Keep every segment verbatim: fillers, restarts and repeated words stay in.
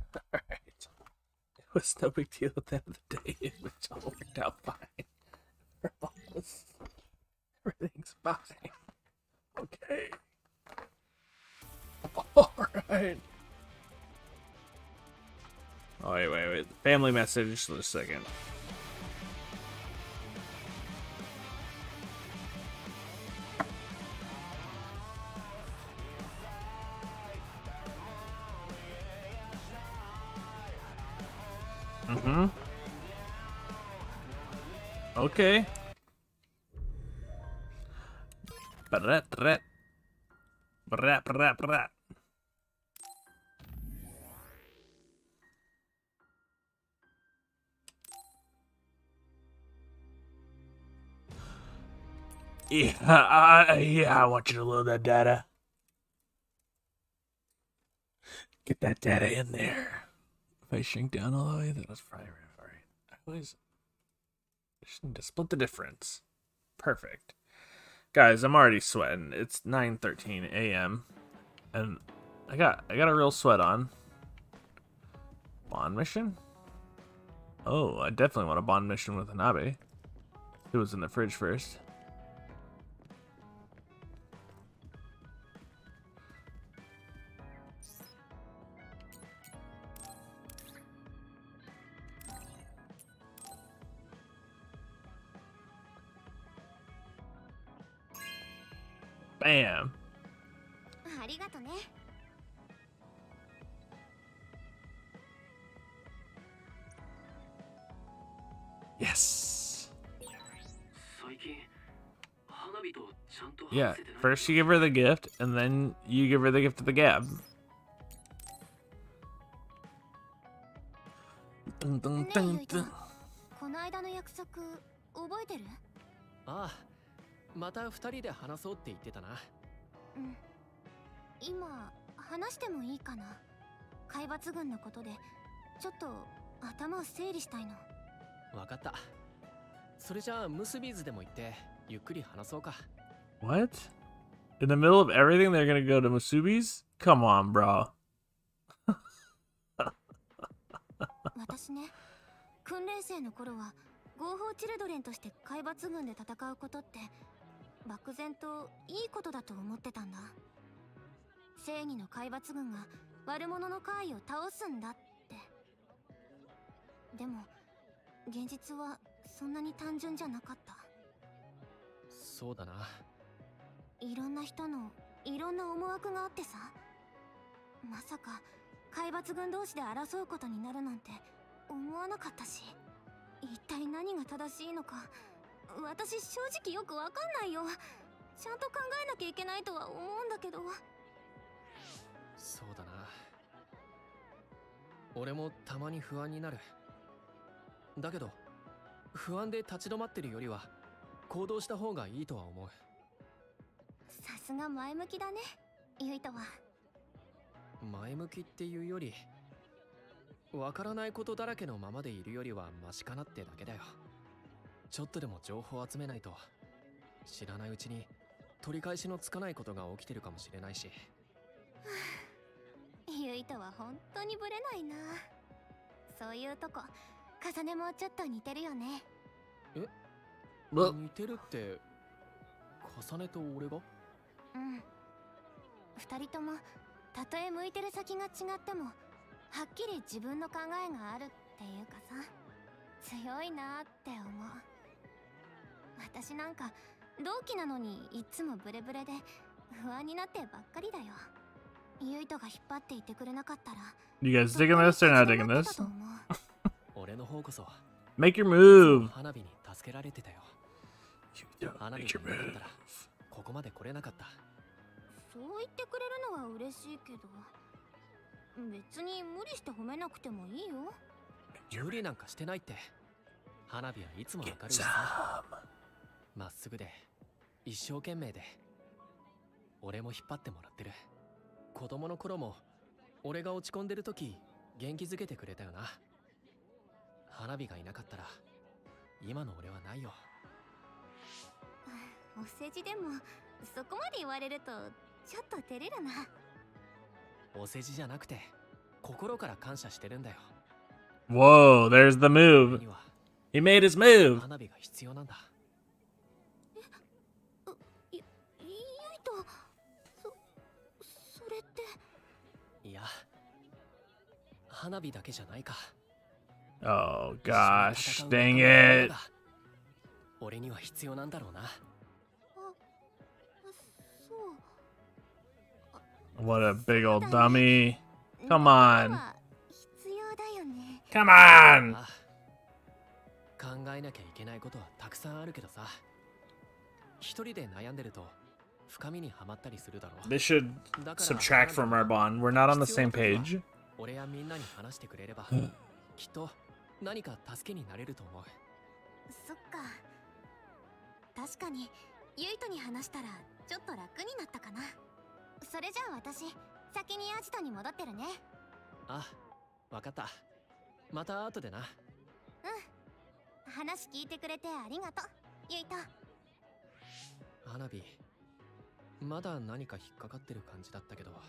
Alright. It was no big deal at the end of the day. It was all worked out fine. Everything's fine. Okay. Alright. Oh, wait, wait, wait. Family message. Just a second. Mm-hmm. Okay. Brat, brat. Brat, brat, brat. Yeah, uh, yeah, I want you to load that data. Get that data in there. If I shrink down all the way, that was probably right. I always just need to split the difference. Perfect. Guys, I'm already sweating. It's nine thirteen a m and I got I got a real sweat on. Bond mission? Oh, I definitely want a bond mission with Hanabi. It was in the fridge first. Bam. Yes. Yeah, first you give her the gift, and then you give her the gift of the gab. Dun, dun, dun, dun. この間の約束覚えてる？ ああ、また二人で話そうって言ってたな。 うん。今話してもいいかな。海抜軍のことでちょっと頭を整理したいの。 わかった。それじゃあムスビーズでも行ってゆっくり話そうか。 What? In the middle of everything, they're gonna go to Musubi's? Come on, bro. 私ね、訓練生の頃は合法チルドレンとして海抜軍で戦うことって漠然といいことだと思ってたんだ。正義の海抜軍が悪者の怪を倒すんだって。でも現実はそんなに単純じゃなかった。 そうだな。 いろんな人のいろんな思惑があってさ、まさか海抜軍同士で争うことになるなんて思わなかったし、一体何が正しいのか私正直よくわかんないよ。ちゃんと考えなきゃいけないとは思うんだけど。 そうだな。俺もたまに不安になる。だけど不安で立ち止まってるよりは行動した方がいいとは思う。 さすが前向きだね、ユイトは。 前向きっていうより、わからないことだらけのままでいるよりはマシかなってだけだよ。ちょっとでも情報を集めないと、知らないうちに取り返しのつかないことが起きてるかもしれないし。 ユイトは本当にブレないな。そういうとこ重ねもちょっと似てるよね。 え、似てるって重ねと俺が？ うん。二人ともたとえ向いてる先が違ってもはっきり自分の考えがあるっていうかさ、強いなって思う。私なんか同期なのにいつもブレブレで不安になってばっかりだよ。ユイトが引っ張っていてくれなかったら。 You guys digging this or not digging this? 俺の方こそ Make your move. 花火に助けられてたよ。 You 花火 make に your なかった move. らここまで来れなかった。 そう言ってくれるのは嬉しいけど、別に無理して褒めなくてもいいよ。 無理なんかしてないって。花火はいつも明るいしさ、まっすぐで一生懸命で、俺も引っ張ってもらってる。子供の頃も俺が落ち込んでる時元気づけてくれたよな。花火がいなかったら今の俺はないよ。 お世辞でもそこまで言われるとちょっと照れるな。 お世辞じゃなくて心から感謝してるんだよ。 Whoa, there's the 俺 move. には He made his move. 花火が必要なんだ。 ゆゆいとそそれって。 いや、花火だけじゃないか。 Oh 一緒に gosh, 戦う dang 仲間の it. が俺には必要なんだろうな。 あそう What a big old dummy. Come 仲 on. 間は必要だよね。 Come on. ああ、考えなきゃいけないことはたくさんあるけどさ、一人で悩んでると深みにはまったりするだろう。 This should だから subtract from our bond. We're not on the same page. 俺やみんなに話してくれればきっと何か助けになれると思う。 そっか。確かにユイトに話したらちょっと楽になったかな。それじゃあ私先にアジトに戻ってるね。 あ、わかった。また後でな。 話聞いてくれてありがとうユイト。 花火まだ何か引っかかってる感じだったけど。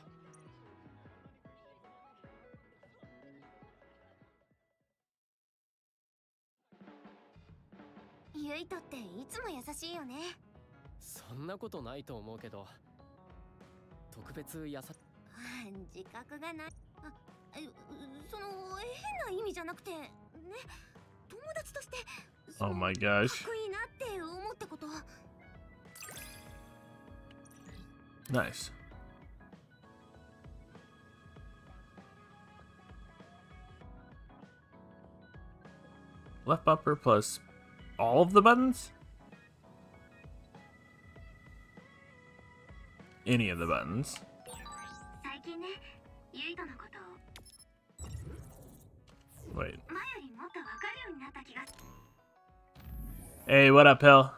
ユイトっていつも優しいよね。 そんなことないと思うけど、特別やさ。 あ自覚がない。あえその変な意味じゃなくてね、友達としてそ Oh の my かっ gosh. こいいなって思ってこと。 Nice. Left bumper plus all of the buttons? Any of the buttons. 最近ね、ユイトのことを Wait. 前よりもっとわかるようになった気がする。 Hey, what up, Hill?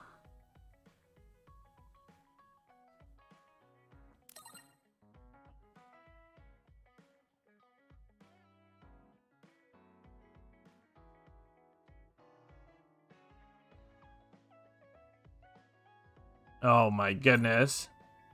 Oh my goodness.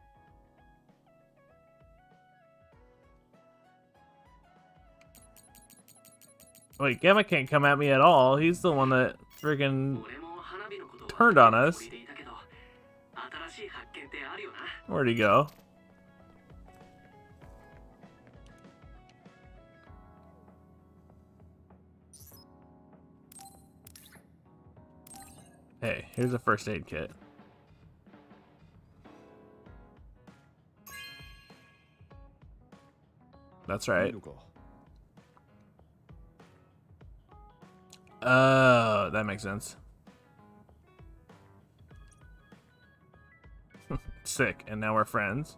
Wait, Gamma can't come at me at all. He's the one that friggin' turned on us. Where'd he go? Hey, here's a first aid kit. That's right. Oh, that makes sense. Sick, and now we're friends.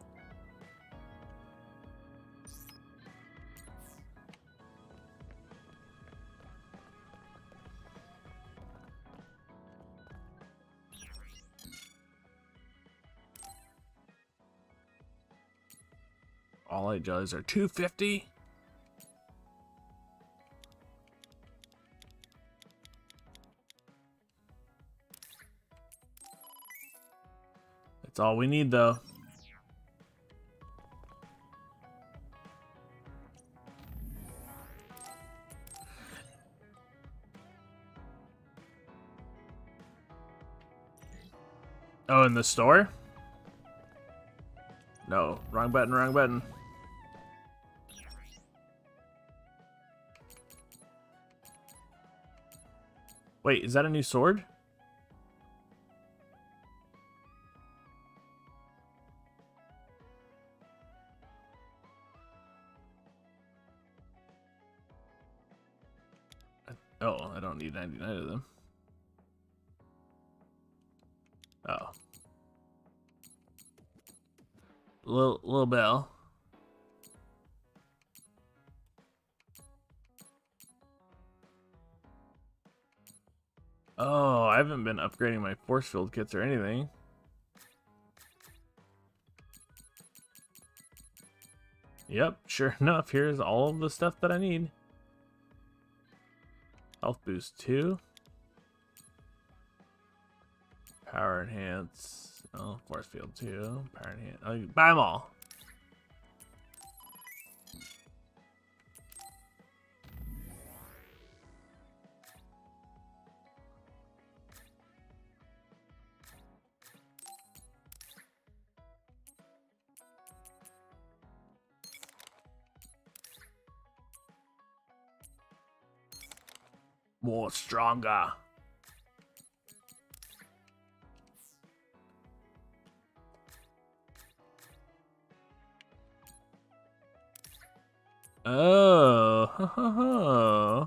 All eight jellies are two fifty. That's all we need, though. Oh, in the store? No, wrong button, wrong button. Wait, is that a new sword? Oh, I don't need ninety-nine of them. Oh. Little, little bell. Oh, I haven't been upgrading my force field kits or anything. Yep, sure enough, here's all of the stuff that I need. Health boost two. Power enhance. Oh, force field two. Power enhance. Oh, buy them all. More stronger. Oh, ho, ho, ho.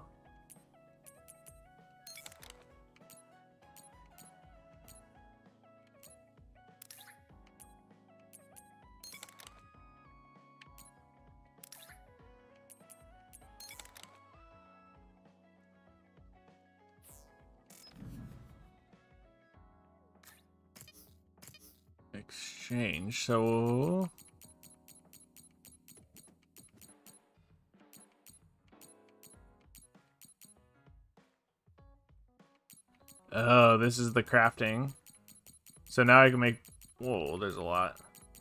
Exchange, so oh, this is the crafting. So now I can make, whoa, there's a lot.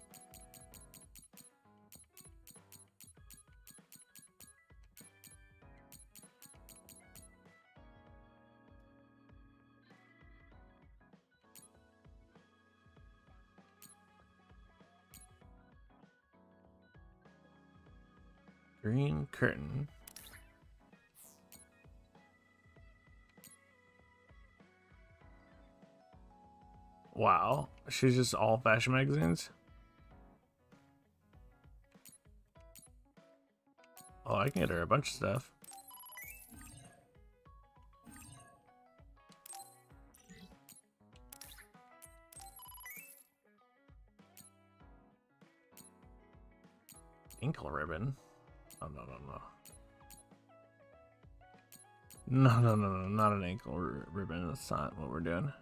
Green curtain. Wow, she's just all fashion magazines. Oh, I can get her a bunch of stuff. Ankle ribbon. Oh, no, no, no. No, no, no, no, not an ankle ribbon. That's not what we're doing.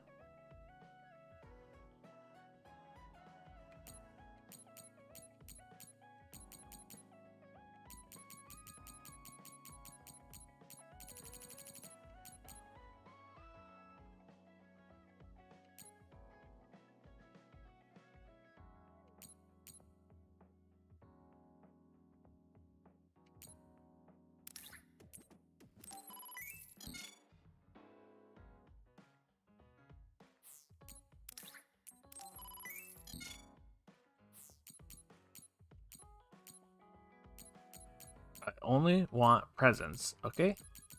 I only want presents, okay?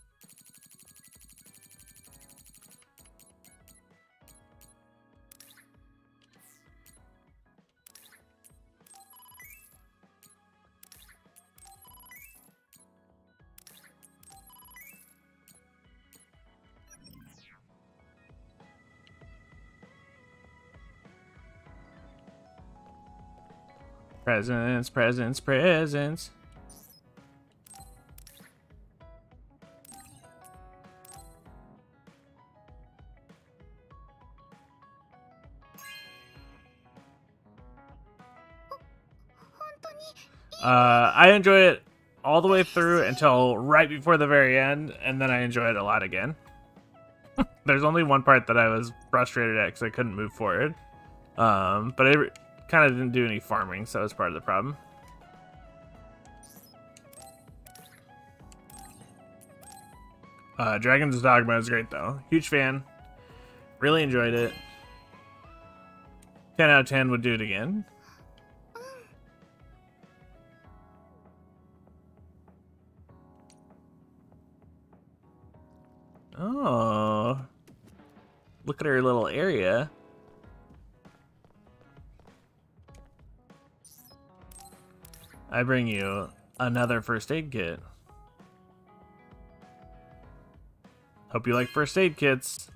Presents, presents, presents. Uh, I enjoy it all the way through until right before the very end, and then I enjoy it a lot again. There's only one part that I was frustrated at because I couldn't move forward. Um, but I kind of didn't do any farming, so that was part of the problem. Uh, Dragon's Dogma is great, though. Huge fan. Really enjoyed it. ten out of ten would do it again. Oh, look at her little area. I bring you another first aid kit. Hope you like first aid kits.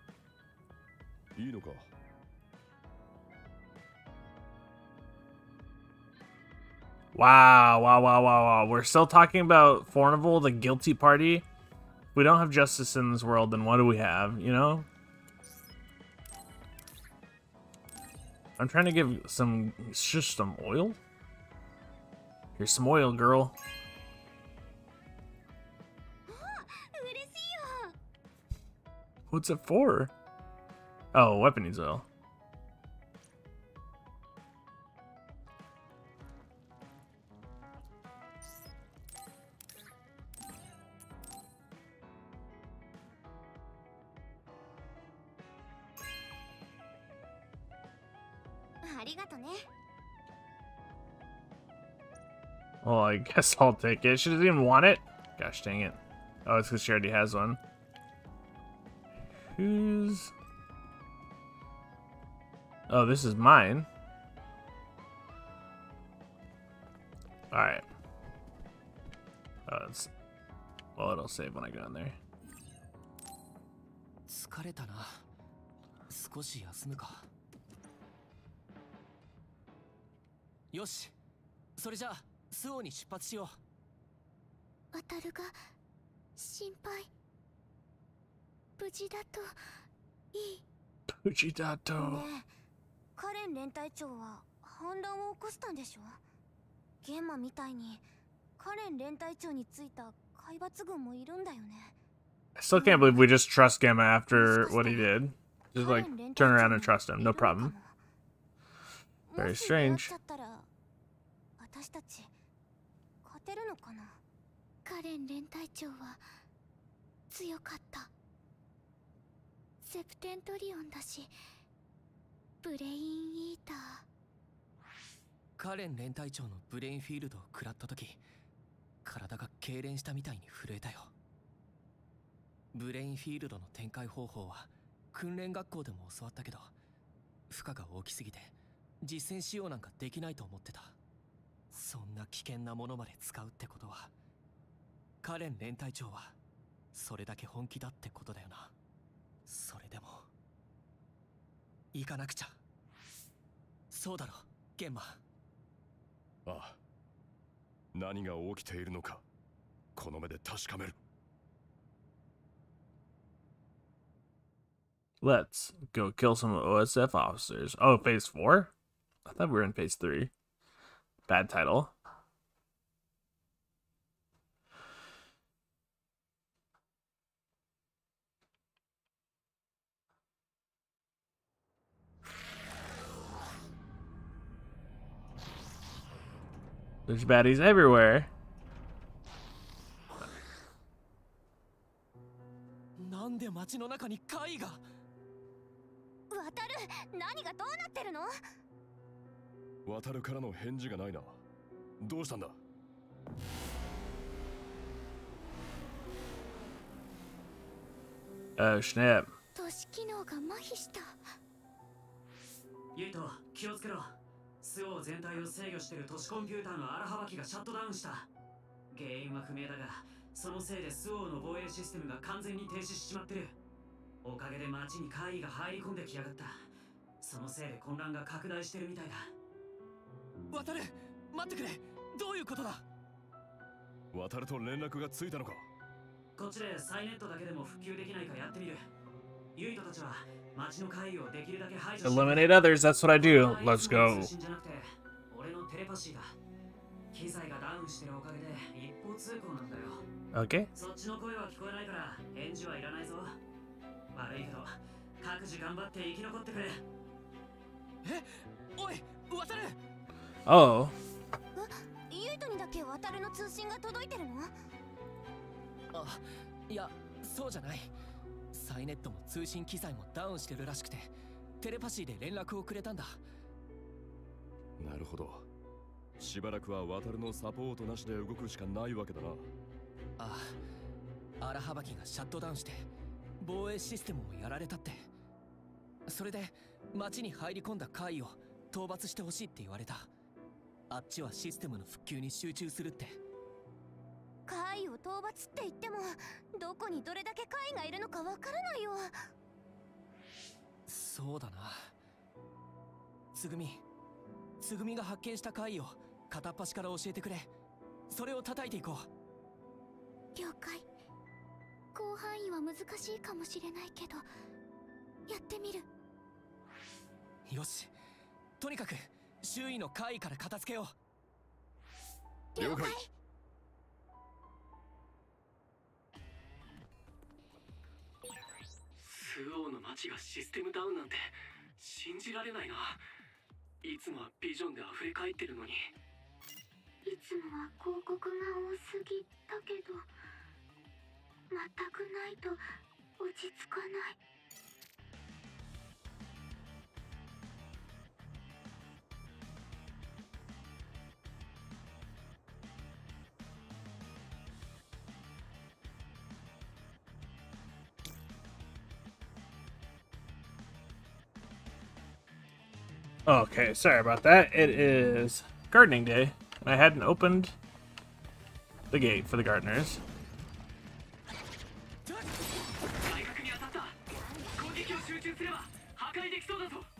Wow, wow, wow, wow, wow. We're still talking about Fornival, the guilty party. If we don't have justice in this world, then what do we have, you know? I'm trying to give some, just some oil. Here's some oil, girl. What's it for? Oh, weapon needs oil. Well, I guess I'll take it. She doesn't even want it. Gosh dang it. Oh, it's because she already has one. Who's... Oh, this is mine. Alright. Oh, it's... Well, it'll save when I go in there. 疲れたな。少し休むか。よし。それじゃあ、スオに出発しよう。渡るが心配。無事だといい。 無事だと。 ねえ、カレン連隊長は反乱を起こしたんでしょ。ゲンマみたいにカレン連隊長についた海抜軍もいるんだよね。 I still can't believe we just trust Gamma after what he did. Just like turn around and trust him, no problem. Very strange. 私たち勝てるのかな。カレン連隊長は強かった。セプテントリオンだし、ブレインイーター。 カレン連隊長のブレインフィールドを食らった時、体が痙攣したみたいに震えたよ。ブレインフィールドの展開方法は訓練学校でも教わったけど、負荷が大きすぎて実戦使用なんかできないと思ってた。そんな危険なものまで使うってことは、カレン連隊長はそれだけ本気だってことだよな。それでも行かなくちゃ。そうだろ、ゲンマ。 ああ、何が起きているのかこの目で確かめる。 Let's go kill some O S F officers. Oh, phase four? I thought we were in phase three. Bad title. There's baddies everywhere. なんで街の中に怪異が。 渡る、何がどうなってるの？ 渡るからの返事がないな。どうしたんだ？ Oh, snap. 都市機能が麻痺した。 ユイト、気をつけろ。スオー全体を制御している都市コンピューターの荒はばきがシャットダウンした。原因は不明だが、そのせいでスオーの防衛システムが完全に停止しちまってる。おかげで街に怪異が入り込んできやがった。そのせいで混乱が拡大してるみたいだ。 渡る、待ってくれ。どういうことだ？ 渡ると連絡がついたのか？ こっちでサイネットだけでも復旧できないかやってみる。ユイトたちは街の怪異をできるだけ排除して。 Eliminate others, that's what I do. Let's go. 俺のテレパシーだ。機材がダウンしてるおかげで一方通行なんだよ。 Okay. そっちの声は聞こえないから返事はいらないぞ。悪いけど各自頑張って生き残ってくれ。 え、おい、渡る。 Oh. ユイトにだけ渡るの通信が届いてるの？ あ、いや、そうじゃない。サイネットも通信機材もダウンしてるらしくて、テレパシーで連絡をくれたんだ。 なるほど。しばらくは渡るのサポートなしで動くしかないわけだな。 ああ、荒はばきがシャットダウンして防衛システムもやられたって。それで街に入り込んだ怪異を討伐してほしいって言われた。あっちはシステムの復旧に集中するって。 怪異を討伐って言っても、どこにどれだけ怪異がいるのかわからないよ。 そうだな。つぐみ、つぐみが発見した怪異を片っ端から教えてくれ。それを叩いていこう。 了解。広範囲は難しいかもしれないけど、やってみる。 よし、とにかく周囲の怪異から片付けよう。了解。 スオーの街がシステムダウンなんて信じられないな。いつもはビジョンで溢れ返ってるのに。 いつもは広告が多すぎだけど、全くないと落ち着かない。 Okay, sorry about that. It is gardening day, and I hadn't opened the gate for the gardeners. 外角に当たった。攻撃を集中すれば破壊できそうだぞ。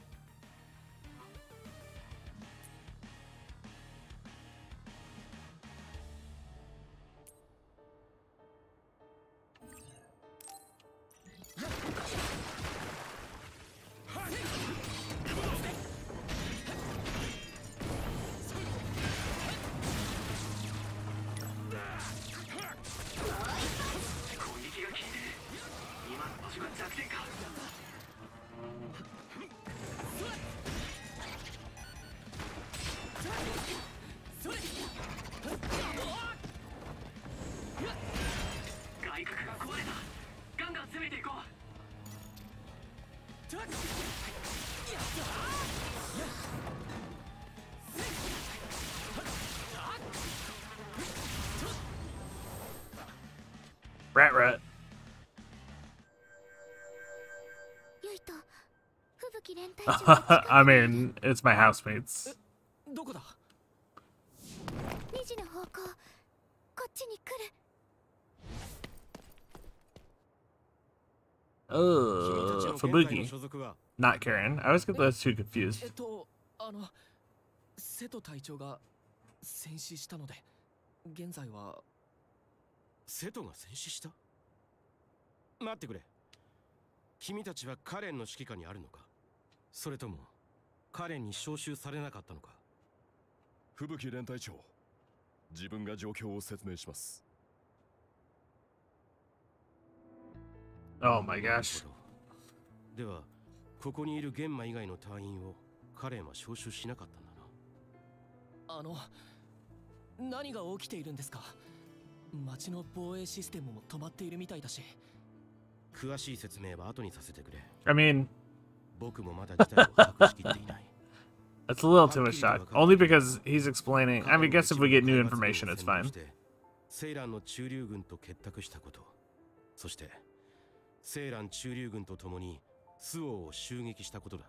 Rat rat. ユイと吹雪連隊長が近く I mean, it's my housemates. どこだ？ にじの方向こっちに来る。 Uh, Fubuki, not Karen. I always get those two confused. えっとあの瀬戸隊長が戦死したので現在は。 瀬戸が戦死した？待ってくれ。君たちはカレンの指揮下にあるのか？それともカレンに招集されなかったのか？ 吹雪連隊長、自分が状況を説明します。 Oh my gosh. ではここにいる玄馬以外の隊員をカレンは招集しなかったんだな。 あの何が起きているんですか？ 町の防衛システムも止まっているみたいだし。 詳しい説明は後にさせてくれ。 I mean, 僕もまだ事態を把握しきっていない。 it's a little too much talk. Only because he's explaining. I mean, I guess if we get new information, it's fine. セイランの駐留軍と結託したこと、そしてセイラン駐留軍と共にスオーを襲撃したことだ。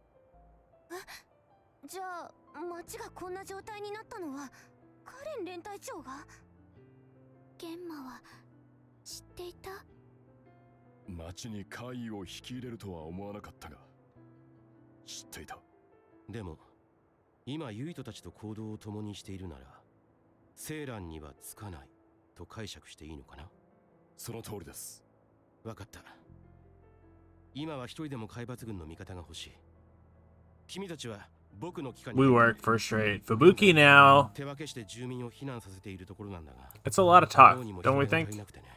え、じゃあ町がこんな状態になったのはカレン連隊長が？ 玄馬は知っていた？ 町に怪異を引き入れるとは思わなかったが、知っていた。 でも今ユイトたちと行動を共にしているなら、セイランにはつかないと解釈していいのかな？ その通りです。 わかった。今は一人でも海抜軍の味方が欲しい。君たちは僕の機関に We work first rate. Fubuki now. 手分けして住民を避難させているところなんだが。 It's a lot of talk, don't we think?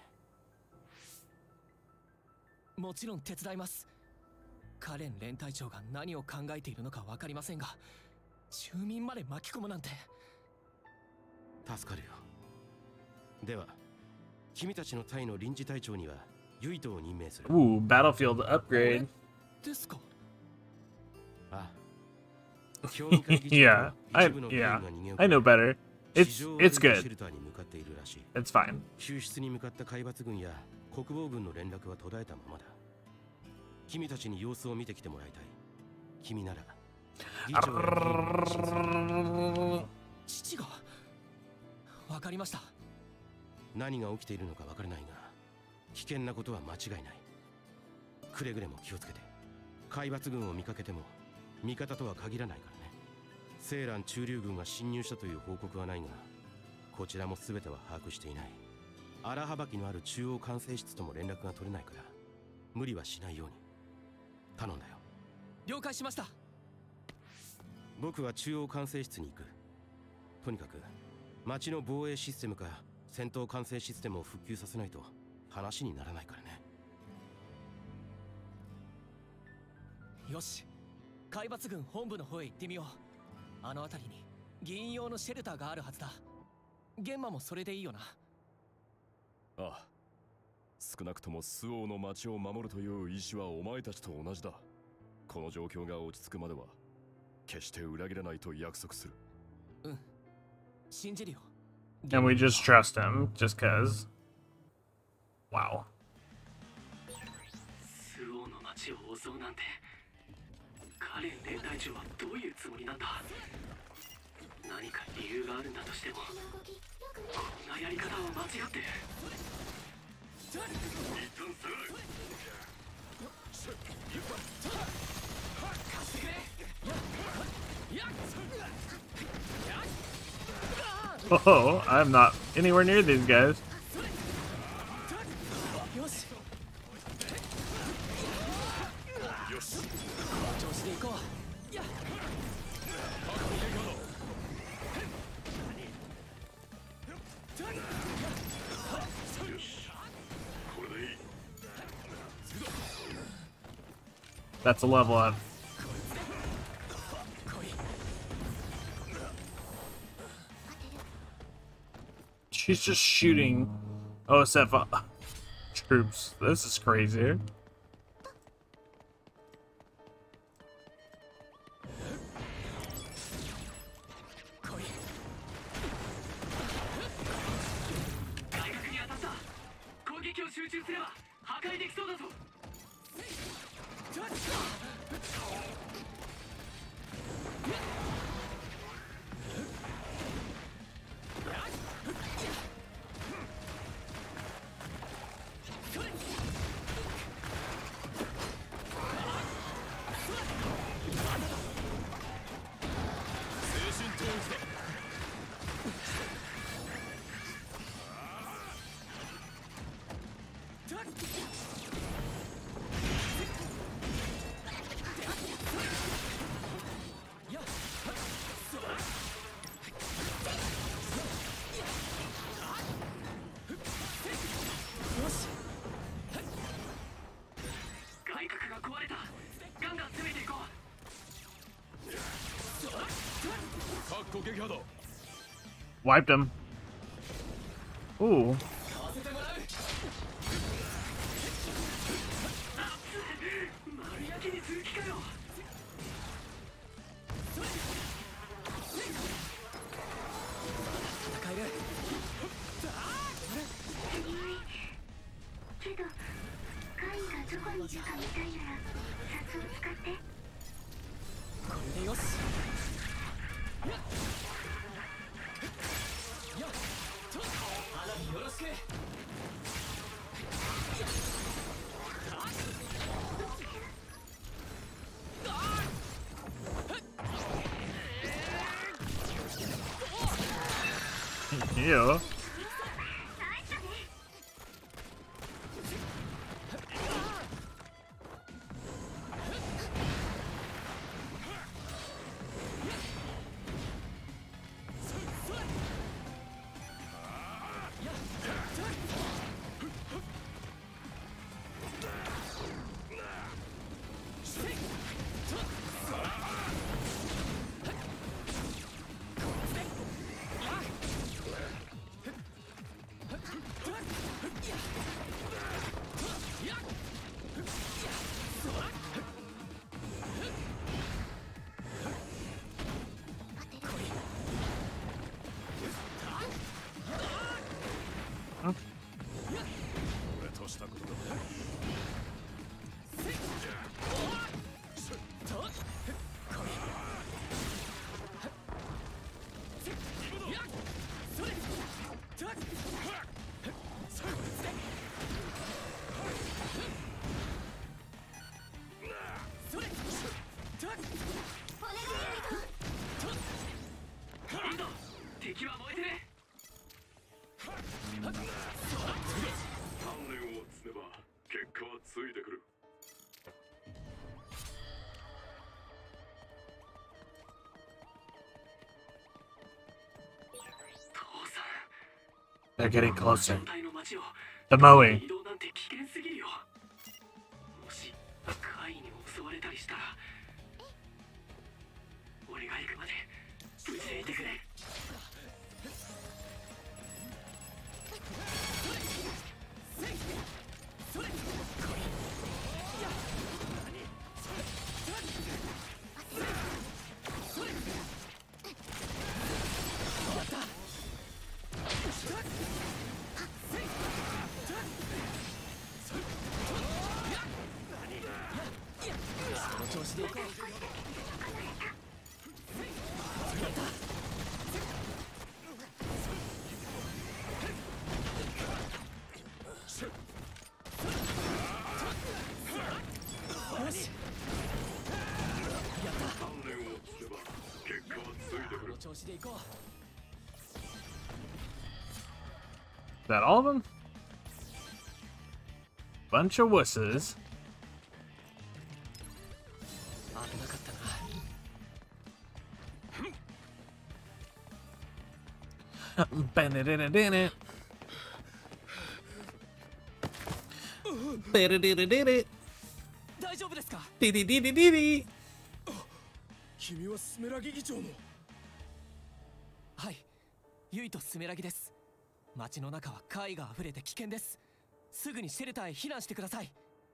もちろん手伝います。カレン連隊長が何を考えているのかわかりませんが、住民まで巻き込むなんて。 助かるよ。では、君たちの隊の臨時隊長にはユイトを任命する。 Ooh, battlefield upgrade. ですか？ ああ。 Yeah, I yeah, I know better. It's it's good. It's fine. 救出に向かった海抜軍や国防軍の連絡は途絶えたままだ。君たちに様子を見てきてもらいたい。君なら議長や議員の親戚。 父がわかりました。 何が起きているのかわからないが、危険なことは間違いない。くれぐれも気をつけて。海抜軍を見かけても味方とは限らないからね。セイラン駐留軍が侵入したという報告はないが、こちらも全ては把握していない。荒幅きのある中央管制室とも連絡が取れないから、無理はしないように頼んだよ。 了解しました。 僕は中央管制室に行く。とにかく町の防衛システムか戦闘管制システムを復旧させないと話にならないからね。 よし、海抜軍本部の方へ行ってみよう。あの辺りに議員用のシェルターがあるはずだ。玄馬もそれでいいよな。 ああ、少なくともスオーの町を守るという意志はお前たちと同じだ。この状況が落ち着くまでは決して裏切らないと約束する。 うん、信じるよ。 And we just trust him, just cause. Wow. スオーの町を襲うなんて、カカレン連隊長はどういうつもりなんだ。何か理由があるんだとしても、こんなやり方は間違ってる。一旦下がる。 Oh, I'm not anywhere near these guys. よし、調子で行こう。やっ、 That's a level up. She's just shooting O S F troops. This is crazy. Wiped him. Ooh. Yeah. They're getting closer. The mowing. 行こう。 Is that all of them? Bunch of wusses. 危なかったな。 Ba-da-da-da-da-da. Ba-da-da-da-da-da. 大丈夫ですか？ Di-di-di-di-di-di. 君はスメラギ議長の。 はい、ユイとスメラギです。街の中は怪が溢れて危険です。すぐにシェルターへ避難してください。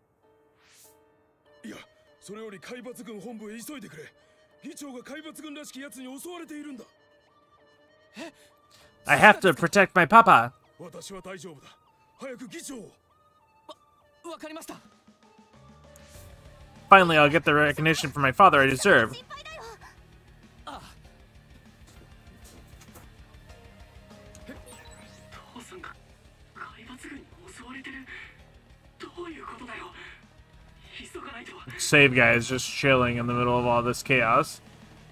いや、それより海抜軍本部へ急いでくれ。議長が海抜軍らしき奴に襲われているんだ。 え、 I have to protect my papa. 私は大丈夫だ。早く議長を。 わかりました。 Finally, I'll get the recognition for my father I deserve. ああ、 父さんが海抜軍に襲われてる。どういうことだよ。急がないと。 Save guy is just chilling in the middle of all this chaos.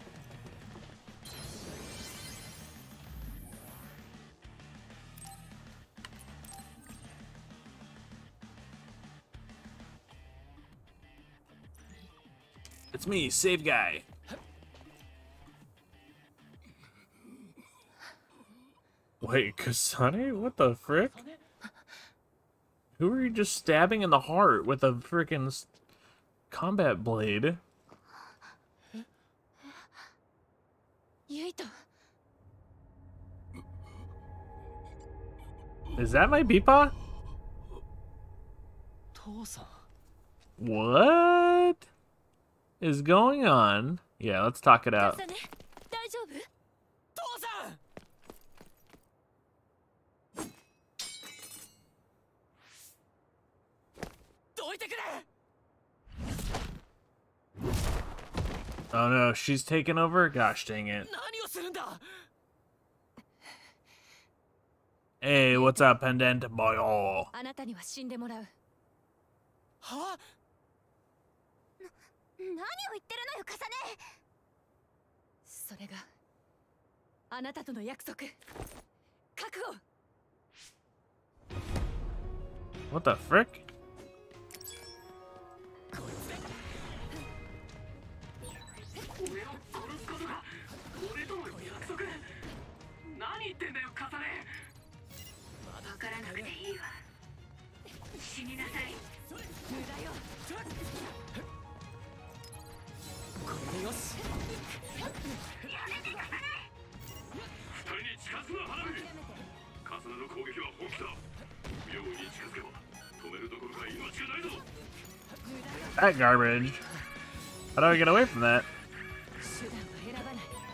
It's me, Save Guy. Wait, Kasane? What the frick? Who are you just stabbing in the heart with a frickin' combat blade? ユイト。 Is that my Peepaw? 父さん。 What is going on? Yeah, let's talk it out. 大丈夫？ 父さん。 どいてくれ。 Oh no, she's taken over? Gosh dang it. 何をするんだ。 Hey, what's up, Pendant Boy? Oh. あなたには死んでもらう。 はあ。 何を言ってるのよ、カサネ。それがあなたとの約束。覚悟。 What the frick? 俺を殺すことが俺との約束。何言ってんだよ、カサネ。わからなくていいわ。死になさい。 無駄よ。 これでよし。 二人に近づくな、花火。カサネの攻撃は本気だ。妙に近づけば止めるどころか命がないぞ。 That garbage. How do I get away from that? 手段は選ばない。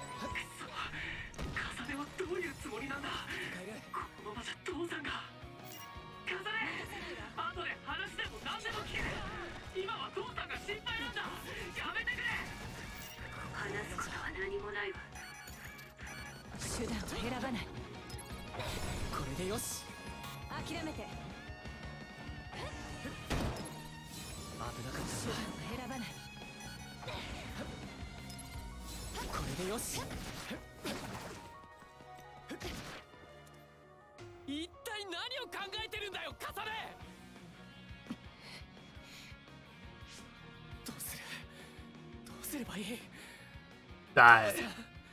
カサネはどういうつもりなんだ。このままじゃ父さんが。カサネ、後で話でも何でも聞け。今は父さんが心配なんだ。やめてくれ。話すことは何もないわ。 手段は選ばない。 これでよし。 諦めて。 危なかったな。 選ばない。 これでよし。一体何を考えてるんだよ、カサネ。どうする。どうすればいい。 Die. 一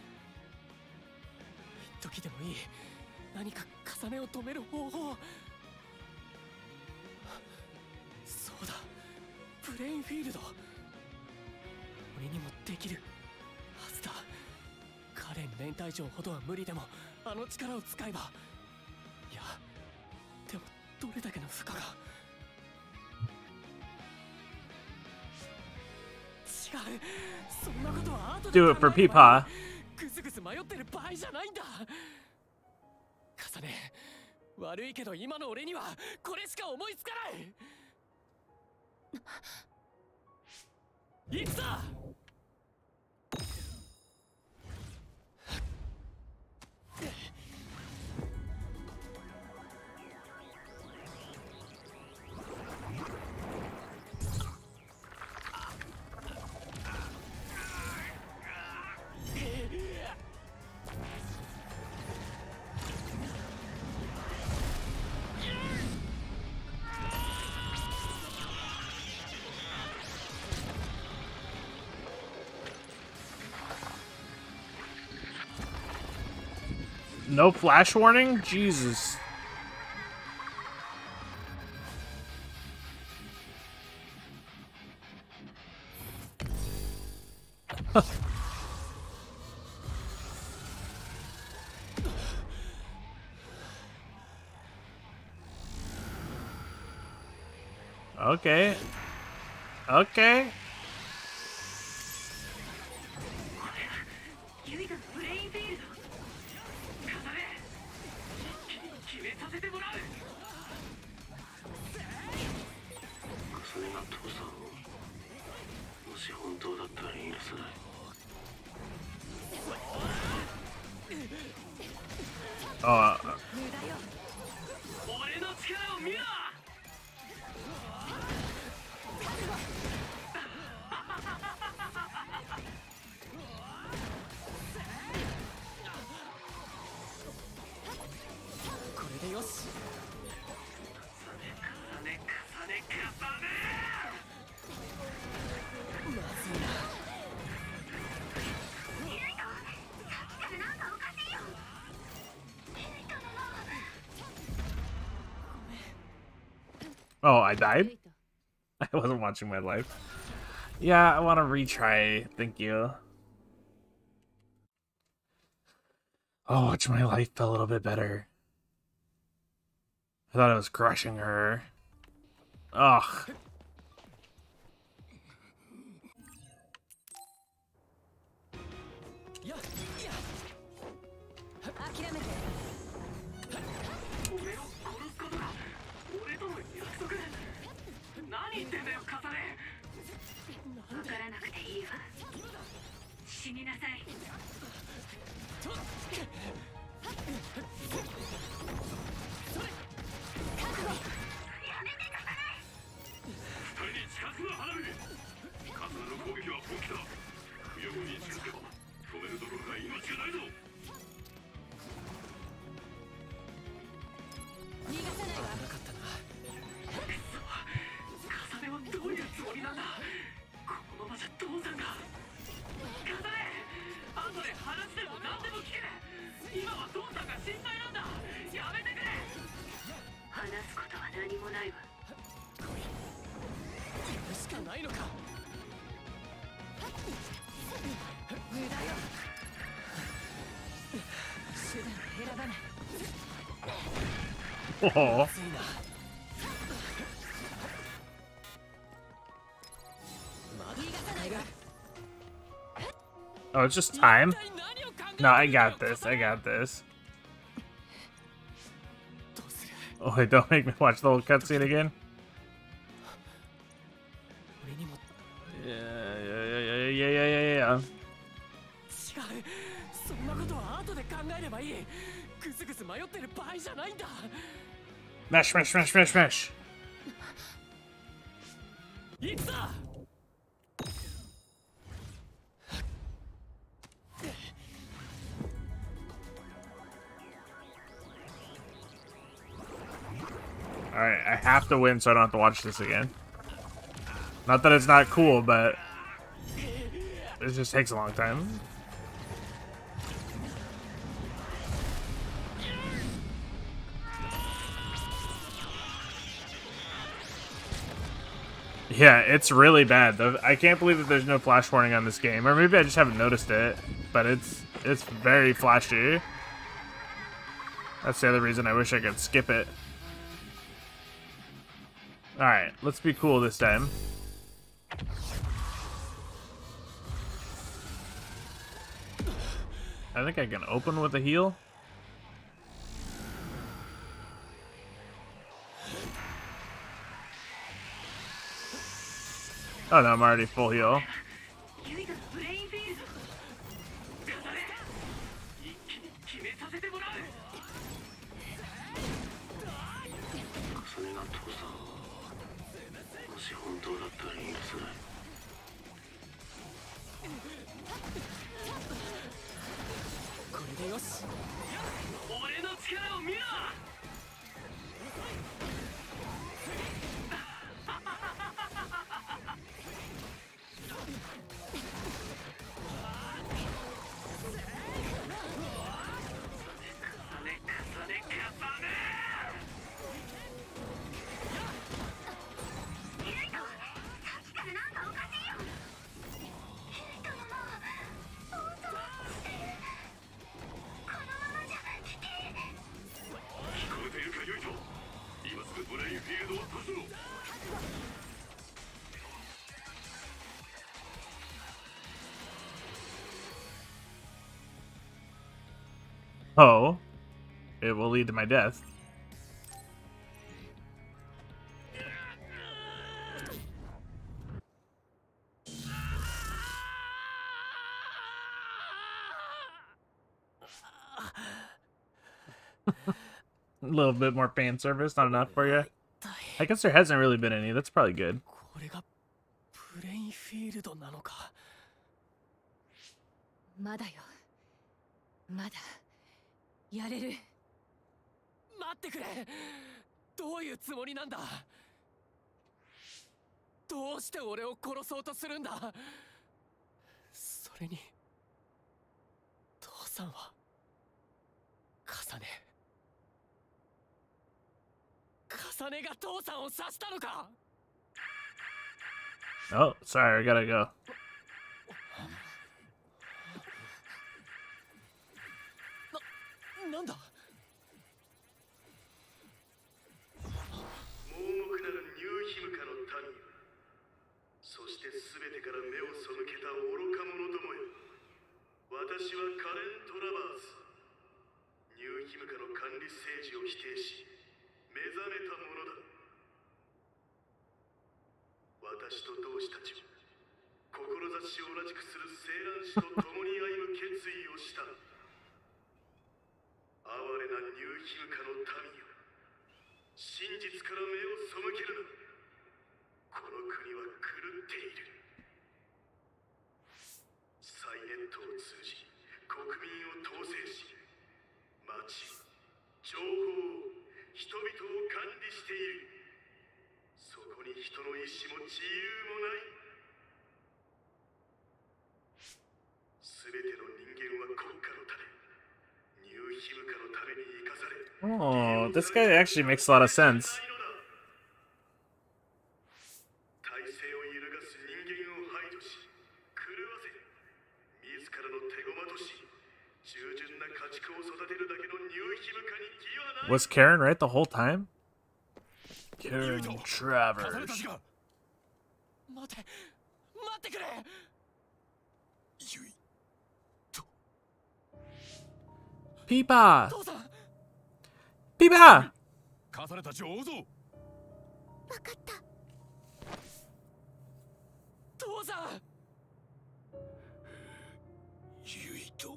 時でもいい。何か重ねを止める方法。そうだ、プレインフィールド。俺にもできるはずだ。カレン連隊長ほどは無理でもあの力を使えば。いや、でもどれだけの負荷が。違う、そんなことは後で Do it for 考えればいい。 Peepaw. ぐずぐず迷ってる場合じゃないんだ。重ね、悪いけど今の俺にはこれしか思いつかない。行くぞ。 No flash warning? Jesus. Okay. Okay. Oh, uh, oh, I died? I wasn't watching my life. Yeah, I want to retry. Thank you. Oh, watch my life a little bit better. I thought I was crushing her. Ugh. Oh. Oh, it's just time? No, I got this. I got this. Oh, wait, don't make me watch the whole cutscene again. Yeah, yeah, yeah, yeah, yeah, yeah, yeah, yeah. Mesh, mesh, mesh, mesh, mesh. Alright, I have to win so I don't have to watch this again. Not that it's not cool, but it just takes a long time. Yeah, it's really bad. I can't believe that there's no flash warning on this game. Or maybe I just haven't noticed it, but it's it's very flashy. That's the other reason I wish I could skip it. Alright, let's be cool this time. I think I can open with a heal. Oh no, I'm already full heal. Oh, it will lead to my death. A little bit more fan service, not enough for you. I guess there hasn't really been any. That's probably good. これがプレインフィールドなのか。 まだよ。まだやれる。 待ってくれ。どういうつもりなんだ。どうして俺を殺そうとするんだ。それに父さんは重ね重ねが父さんを刺したのか。 Oh, sorry, I gotta go. な、なんだ。 盲目なるニューヒムカの民よ、そして全てから目を背けた愚か者どもよ。私はカレン・トラバース。ニューヒムカの管理政治を否定し目覚めた者だ。私と同志たちは志を同じくする青蘭氏と共に歩む決意をした。哀れなニューヒムカの民よ、真実から目を背けるな。この国は狂っている。サイネットを通じ国民を統制し、町、情報、人々を管理している。そこに人の意志も自由もない。すべての人間は国家のため、ニューヒムカのために生かされ。 Oh, this guy actually makes a lot of sense. 体制を揺るがす人間を排除し、狂わせ、自らの手駒とし、従順な家畜を育てるだけのニューヒムカに義はない。 Was Karen right the whole time? Karen Travers. 待て、待ってくれ。 ゆい Peepa! 父さん、 Peepa! 重ねたちを追うぞ。 わかった。 父さん。 ゆいと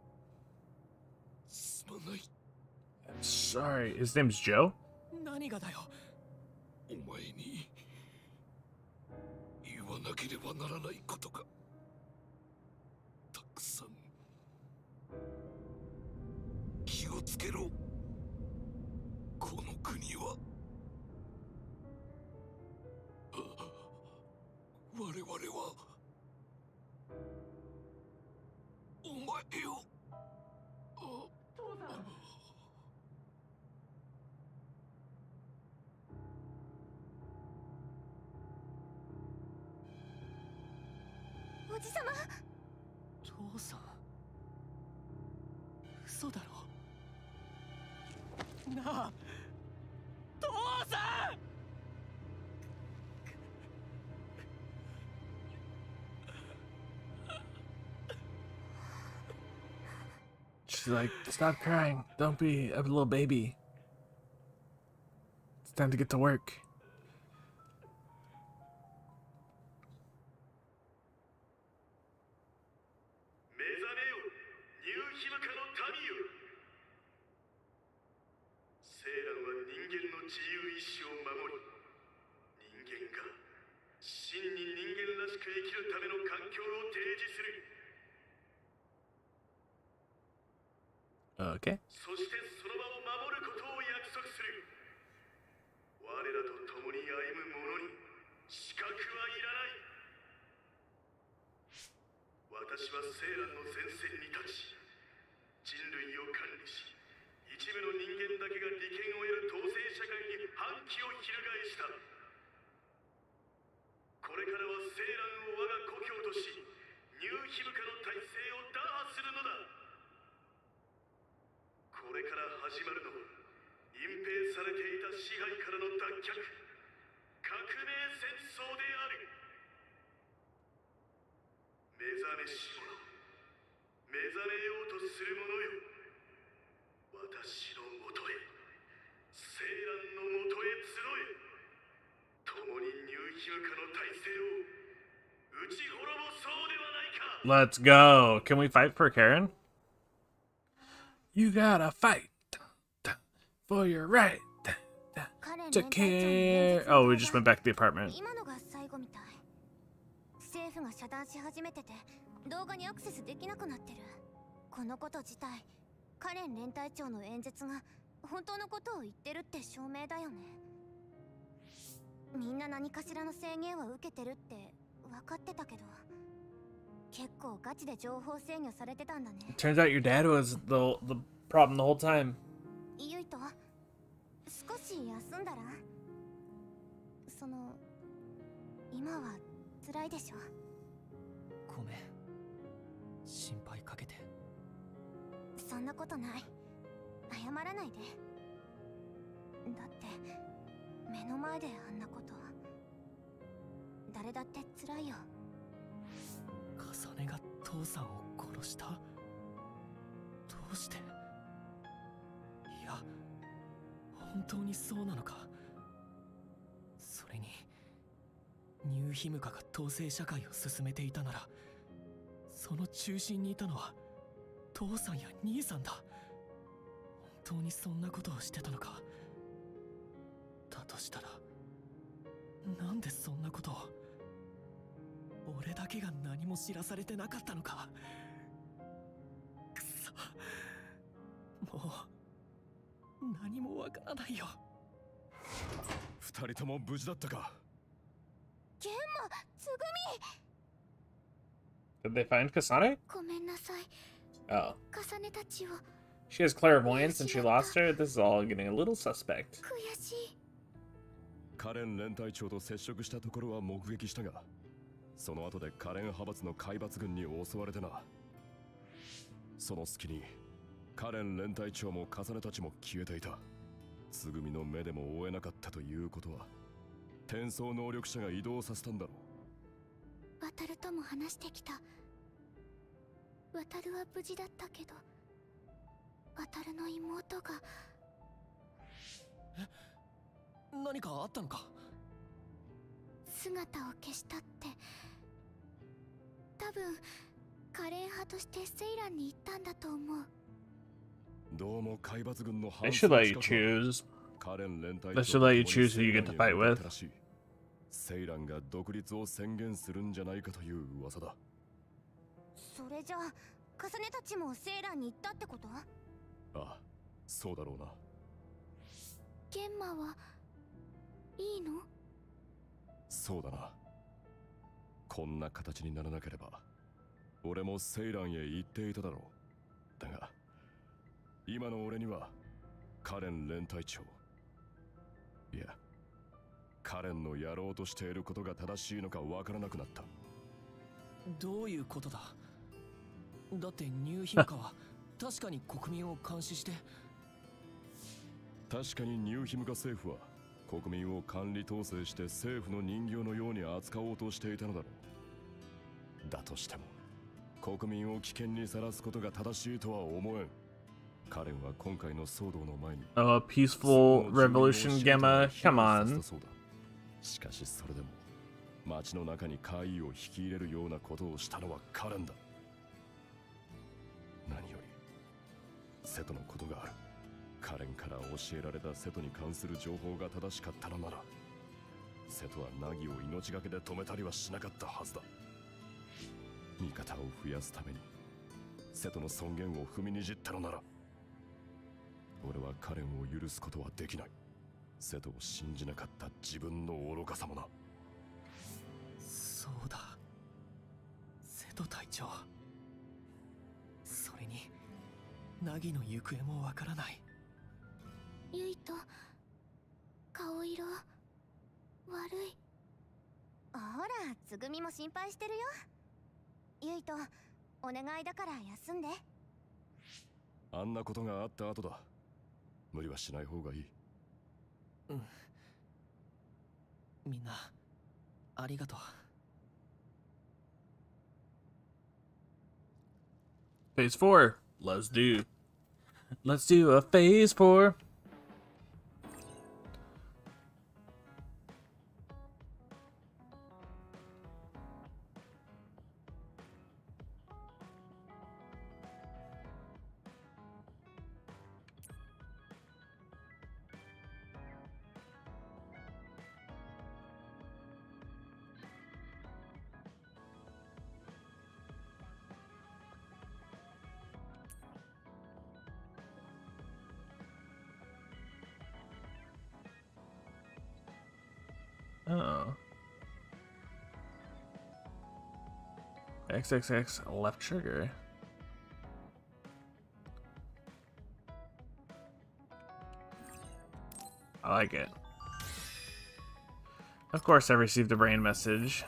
すまない。 Sorry, his name's Joe? 何がだよ。 お前に言わなければならないことがたくさん。気をつけろ。この国は我々はお前よ。 父さん。 おじさま。 父さん。嘘だろ。なあ、父さん。 She's like, stop crying. Don't be a little baby. It's time to get to work. 目覚めよ、ニューヒムカの民よ。セーランは人間の自由意志を守り、人間が真に人間らしく生きるための環境を提示する。 Okay. そしてその場を守ることを約束する。我らと共に歩む者に資格はいらない。私はセーランの前線に立ち、人類を管理し、一部の人間だけが利権を得る統制社会に反旗を翻した。これからはセーランを我が故郷とし、ニューヒムカの体制を打破するのだ。これから始まるのは隠蔽されていた支配からの脱却、革命戦争である。目覚めし者、目覚めようとする者よ、私のもとへ、セイランのもとへ集え。共にニューヒムカの体制を打ち滅ぼそうではないか。 Let's go. Can we fight for Karen? You gotta fight for your right to care. Oh, we just went back to the apartment. 今のが最後みたい。政府が遮断し始めてて動画にアクセスできなくなってる。このこと自体、カレン連隊長の演説が本当のことを言ってるって証明だよね。みんな何かしらの制限は受けてるって分かってたけど、結構ガチで情報制御されてたんだね。 Turns out your dad was the the problem the whole time. ゆいと少し休んだら？その今は辛いでしょ。 ごめん、心配かけて。 そんなことない。謝らないで。だって目の前であんなこと、誰だって辛いよ。 カサネが父さんを殺した？どうして？いや、本当にそうなのか。それにニューヒムカが統制社会を進めていたなら、その中心にいたのは父さんや兄さんだ。本当にそんなことをしてたのか。だとしたらなんでそんなことを。俺だけが何も知らされてなかったのか。くそ、もう何もわからないよ。 二人とも無事だったか。 ゲンマ、つぐみ。 Did they find Kasane? ごめんなさい。 Oh. カサネたちを。 She has clairvoyance and she lost her? This is all getting a little suspect. 悔しい。 カレン連隊長と接触したところは目撃したが、その後でカレン派閥の海抜軍に襲われてな。その隙にカレン連隊長も重ねたちも消えていた。つぐみの目でも追えなかったということは、転送能力者が移動させたんだろう。ワタルとも話してきた。ワタルは無事だったけど、ワタルの妹が。 え、何かあったのか？ 姿を消したって。多分カレン派としてセイランに行ったんだと思う。 どうも海抜軍の They should let you choose. They should let you choose who you get to fight with. セイランが独立を宣言するんじゃないかという噂だ。 それじゃあカサネたちもセイランに行ったってこと？ ああ、そうだろうな。 ゲンマはいいの？ そうだな。こんな形にならなければ俺もセイランへ行っていただろう。だが今の俺にはカレン連隊長、いやカレンのやろうとしていることが正しいのかわからなくなった。 どういうことだ？だってニューヒムカは確かに国民を監視して。 確かにニューヒムカ政府は国民を管理統制して政府の人形のように扱おうとしていたのだろう。だとしても国民を危険にさらすことが正しいとは思えん。カレンは今回の騒動の前に Oh, a peaceful revolution, Gemma. Come on. しかしそれでも街の中に怪異を引き入れるようなことをしたのはカレンだ。何よりセトのことがある。カレンから教えられたセトに関する情報が正しかったのなら、セトはナギを命がけで止めたりはしなかったはずだ。味方を増やすためにセトの尊厳を踏みにじったのなら、俺はカレンを許すことはできない。セトを信じなかった自分の愚かさもな。 そうだ、セト隊長。それにナギの行方もわからない。 ユイと顔色悪い。ほら、つぐみも心配してるよ。ユイとお願いだから休んで。 あんなことがあった後だ。無理はしない方がいい。 うん。みんな、ありがとう。 Phase four. Let's do. Let's do a phase four. Oh. X X X left trigger. I like it. Of course I received a brain message.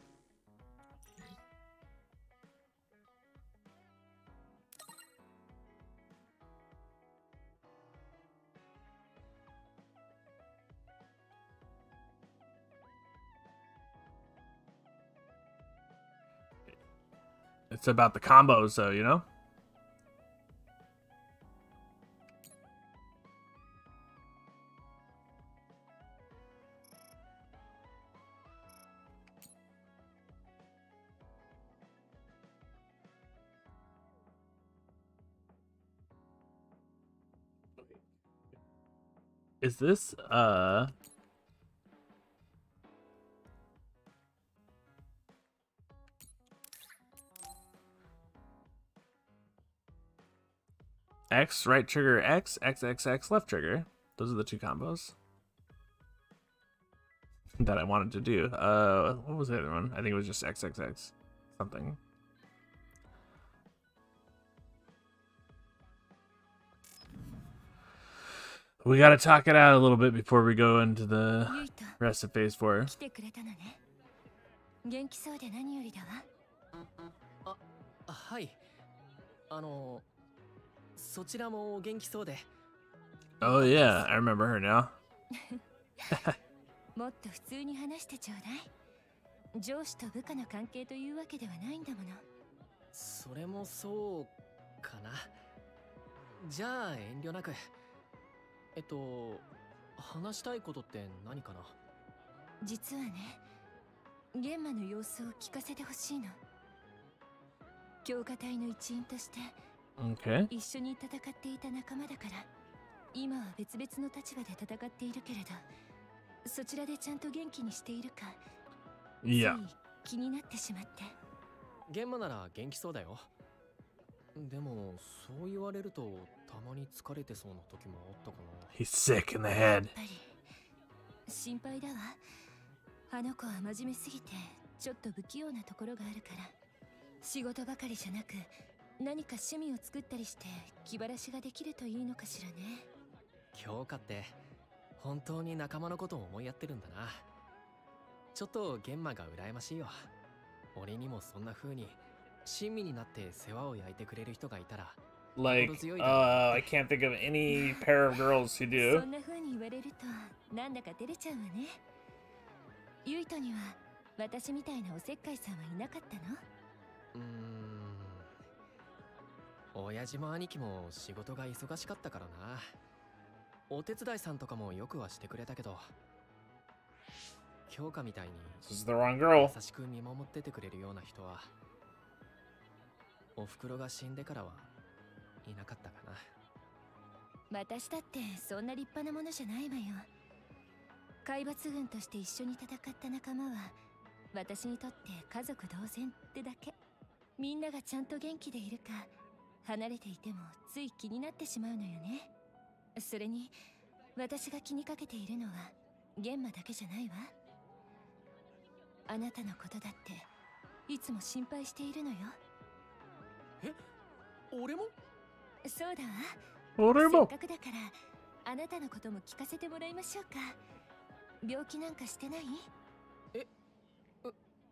It's about the combos though, you know? Is this, uh... X, right trigger X, X X X, left trigger. Those are the two combos that I wanted to do. Uh, what was the other one? I think it was just X X X something. We gotta talk it out a little bit before we go into the rest of phase four. 元気そうで何よりだわ。あ、はい。あの、そちらも元気そうで。 Oh yeah, I remember her now. もっと普通に話してちょうだい。上司と部下の関係というわけではないんだもの。 それもそうかな。じゃあ遠慮なく。えっと、話したいことって何かな？ 実はね、玄馬の様子を聞かせてほしいの。強化隊の一員として、 okay. 一緒に戦っていた仲間だから、今は別々の立場で戦っているけれど、そちらでちゃんと元気にしているか、 いや、 気になってしまって。 玄馬なら元気そうだよ。でもそう言われるとたまに疲れてそうな時もあったかな。 He's sick in the head. やっぱり心配だわ。あの子は真面目すぎてちょっと不器用なところがあるから、仕事ばかりじゃなく何か趣味を作ったりして気晴らしができるといいのかしらね。 京香って本当に仲間のことを思いやってるんだな。ちょっと玄馬が羨ましいよ。俺にもそんな風に親身になって世話を焼いてくれる人がいたら。 Like, uh, I can't think of any pair of girls who do. そんな風に言われるとなんだか照れちゃうわね。ユイトには私みたいなおせっかいさんはいなかったの？ うーん、親父も兄貴も仕事が忙しかったからな。お手伝いさんとかもよくはしてくれたけど、京香みたいに This is the wrong girl. 優しく見守っててくれるような人はお袋が死んでからはいなかったかな。 私だってそんな立派なものじゃないわよ。海抜軍として一緒に戦った仲間は私にとって家族同然ってだけ。みんながちゃんと元気でいるか、離れていてもつい気になってしまうのよね。それに私が気にかけているのは玄馬だけじゃないわ。あなたのことだっていつも心配しているのよ。 え、俺も？ そうだわ。 俺も。 せっかくだからあなたのことも聞かせてもらいましょうか。病気なんかしてない？ え、う、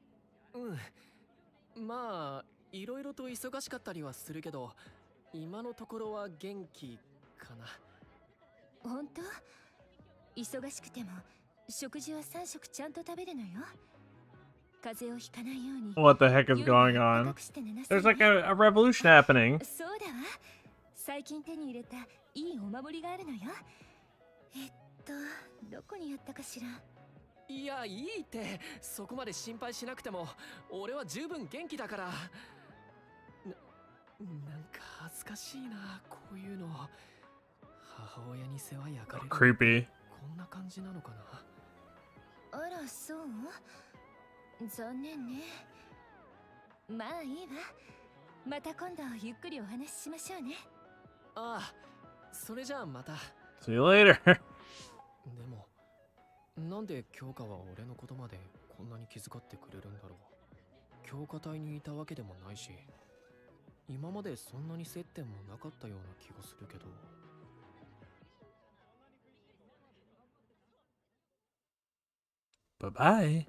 うん。まあいろいろと忙しかったりはするけど、今のところは元気かな。 本当？ 忙しくても食事はさん食ちゃんと食べるのよ。風邪をひかないように。 What the heck is going on? There's like a, a revolution happening. そうだわ。最近手に入れたいいお守りがあるのよ。えっとどこにあったかしら。 いや、いいって。そこまで心配しなくても俺は十分元気だから。な、なんか恥ずかしいな、こういうの。母親に世話焼かれる。 Creepy. こんな感じなのかな。 あら、そう。残念ね。まあいいわ。また今度ゆっくりお話ししましょうね。 ああ、それじゃあまた。 See you later. でもなんで京香は俺のことまでこんなに気遣ってくれるんだろう。強化隊にいたわけでもないし、今までそんなに接点もなかったような気がするけど。 Bye bye.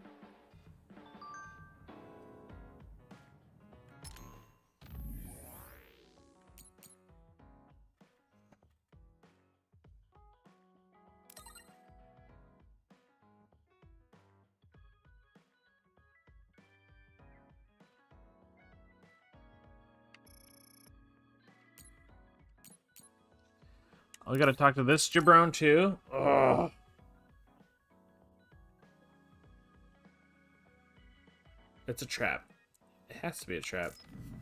We gotta talk to this jabron too. Ugh. It's a trap. It has to be a trap.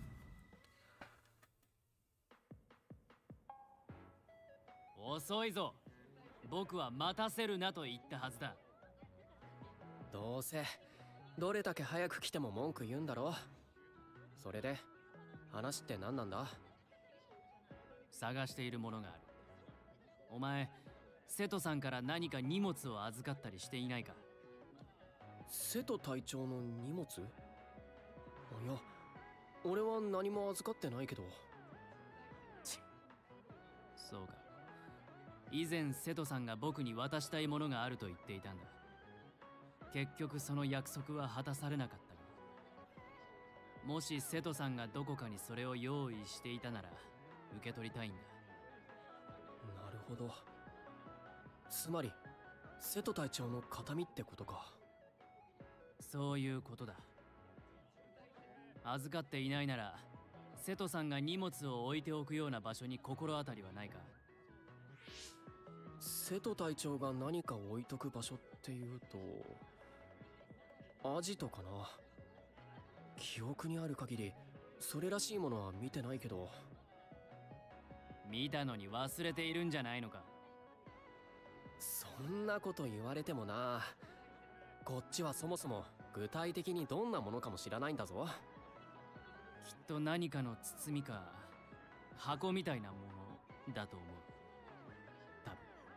遅いぞ。僕は待たせるなと言ったはずだ。 どうせどれだけ早く来ても文句言うんだろ。それで話って何なんだ。 探しているものがある。お前、瀬戸さんから何か荷物を預かったりしていないか。 瀬戸隊長の荷物？いや、俺は何も預かってないけど。 そうか。以前瀬戸さんが僕に渡したいものがあると言っていたんだ。結局その約束は果たされなかったが、もし瀬戸さんがどこかにそれを用意していたなら受け取りたいんだ。 なるほど。つまり瀬戸隊長の形見ってことか。 そういうことだ。預かっていないなら瀬戸さんが荷物を置いておくような場所に心当たりはないか。 瀬戸隊長が何か置いとく場所っていうと、アジトかな。記憶にある限りそれらしいものは見てないけど。 見たのに忘れているんじゃないのか。 そんなこと言われてもな。こっちはそもそも具体的にどんなものかも知らないんだぞ。 きっと何かの包みか箱みたいなものだと思う。多分。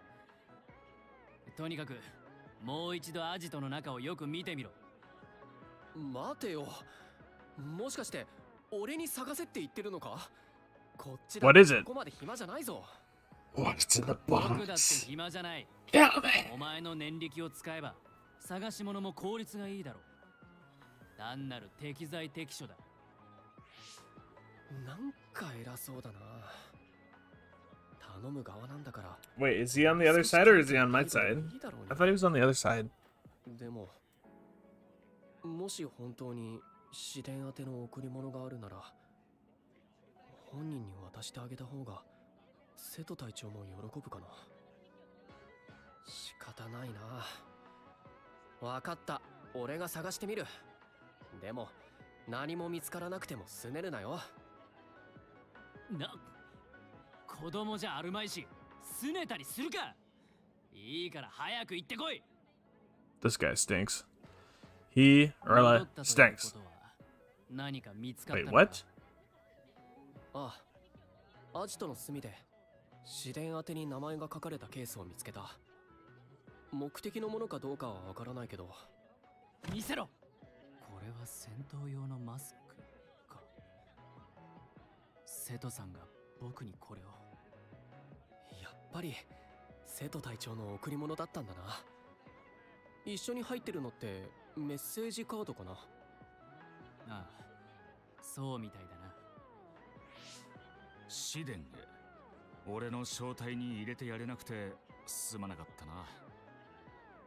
とにかくもう一度アジトの中をよく見てみろ。 待てよ、もしかして俺に探せって言ってるのか。こっちだ。 What is it? ここまで暇じゃないぞ。 What's in the 僕だって box? 暇じゃない。 Damn it! お前の念力を使えば探し物も効率がいいだろう。単なる適材適所だ。 なんか偉そうだな。頼む側なんだから。 Wait, is he on the other side or is he on my side? I thought he was on the other side. でももし本当に市電宛ての贈り物があるなら本人に渡してあげた方が瀬戸隊長も喜ぶかな。仕方ないな。わかった、俺が探してみる。でも何も見つからなくてもすねるなよ。 な、子供じゃあるまいしすねたりするか。いいから早く行ってこい。 This guy stinks. He, Erla, stinks. 何か見つかった Wait, のか。 what? ああ、アジトの隅で市電宛てに名前が書かれたケースを見つけた。目的のものかどうかはわからないけど。 見せろ。これは戦闘用のマスクか。瀬戸さんが僕にこれを。 やっぱり瀬戸隊長の贈り物だったんだな。一緒に入ってるのってメッセージカードかな。 ああ、そうみたいだな。 試練で俺の正体に入れてやれなくてすまなかったな。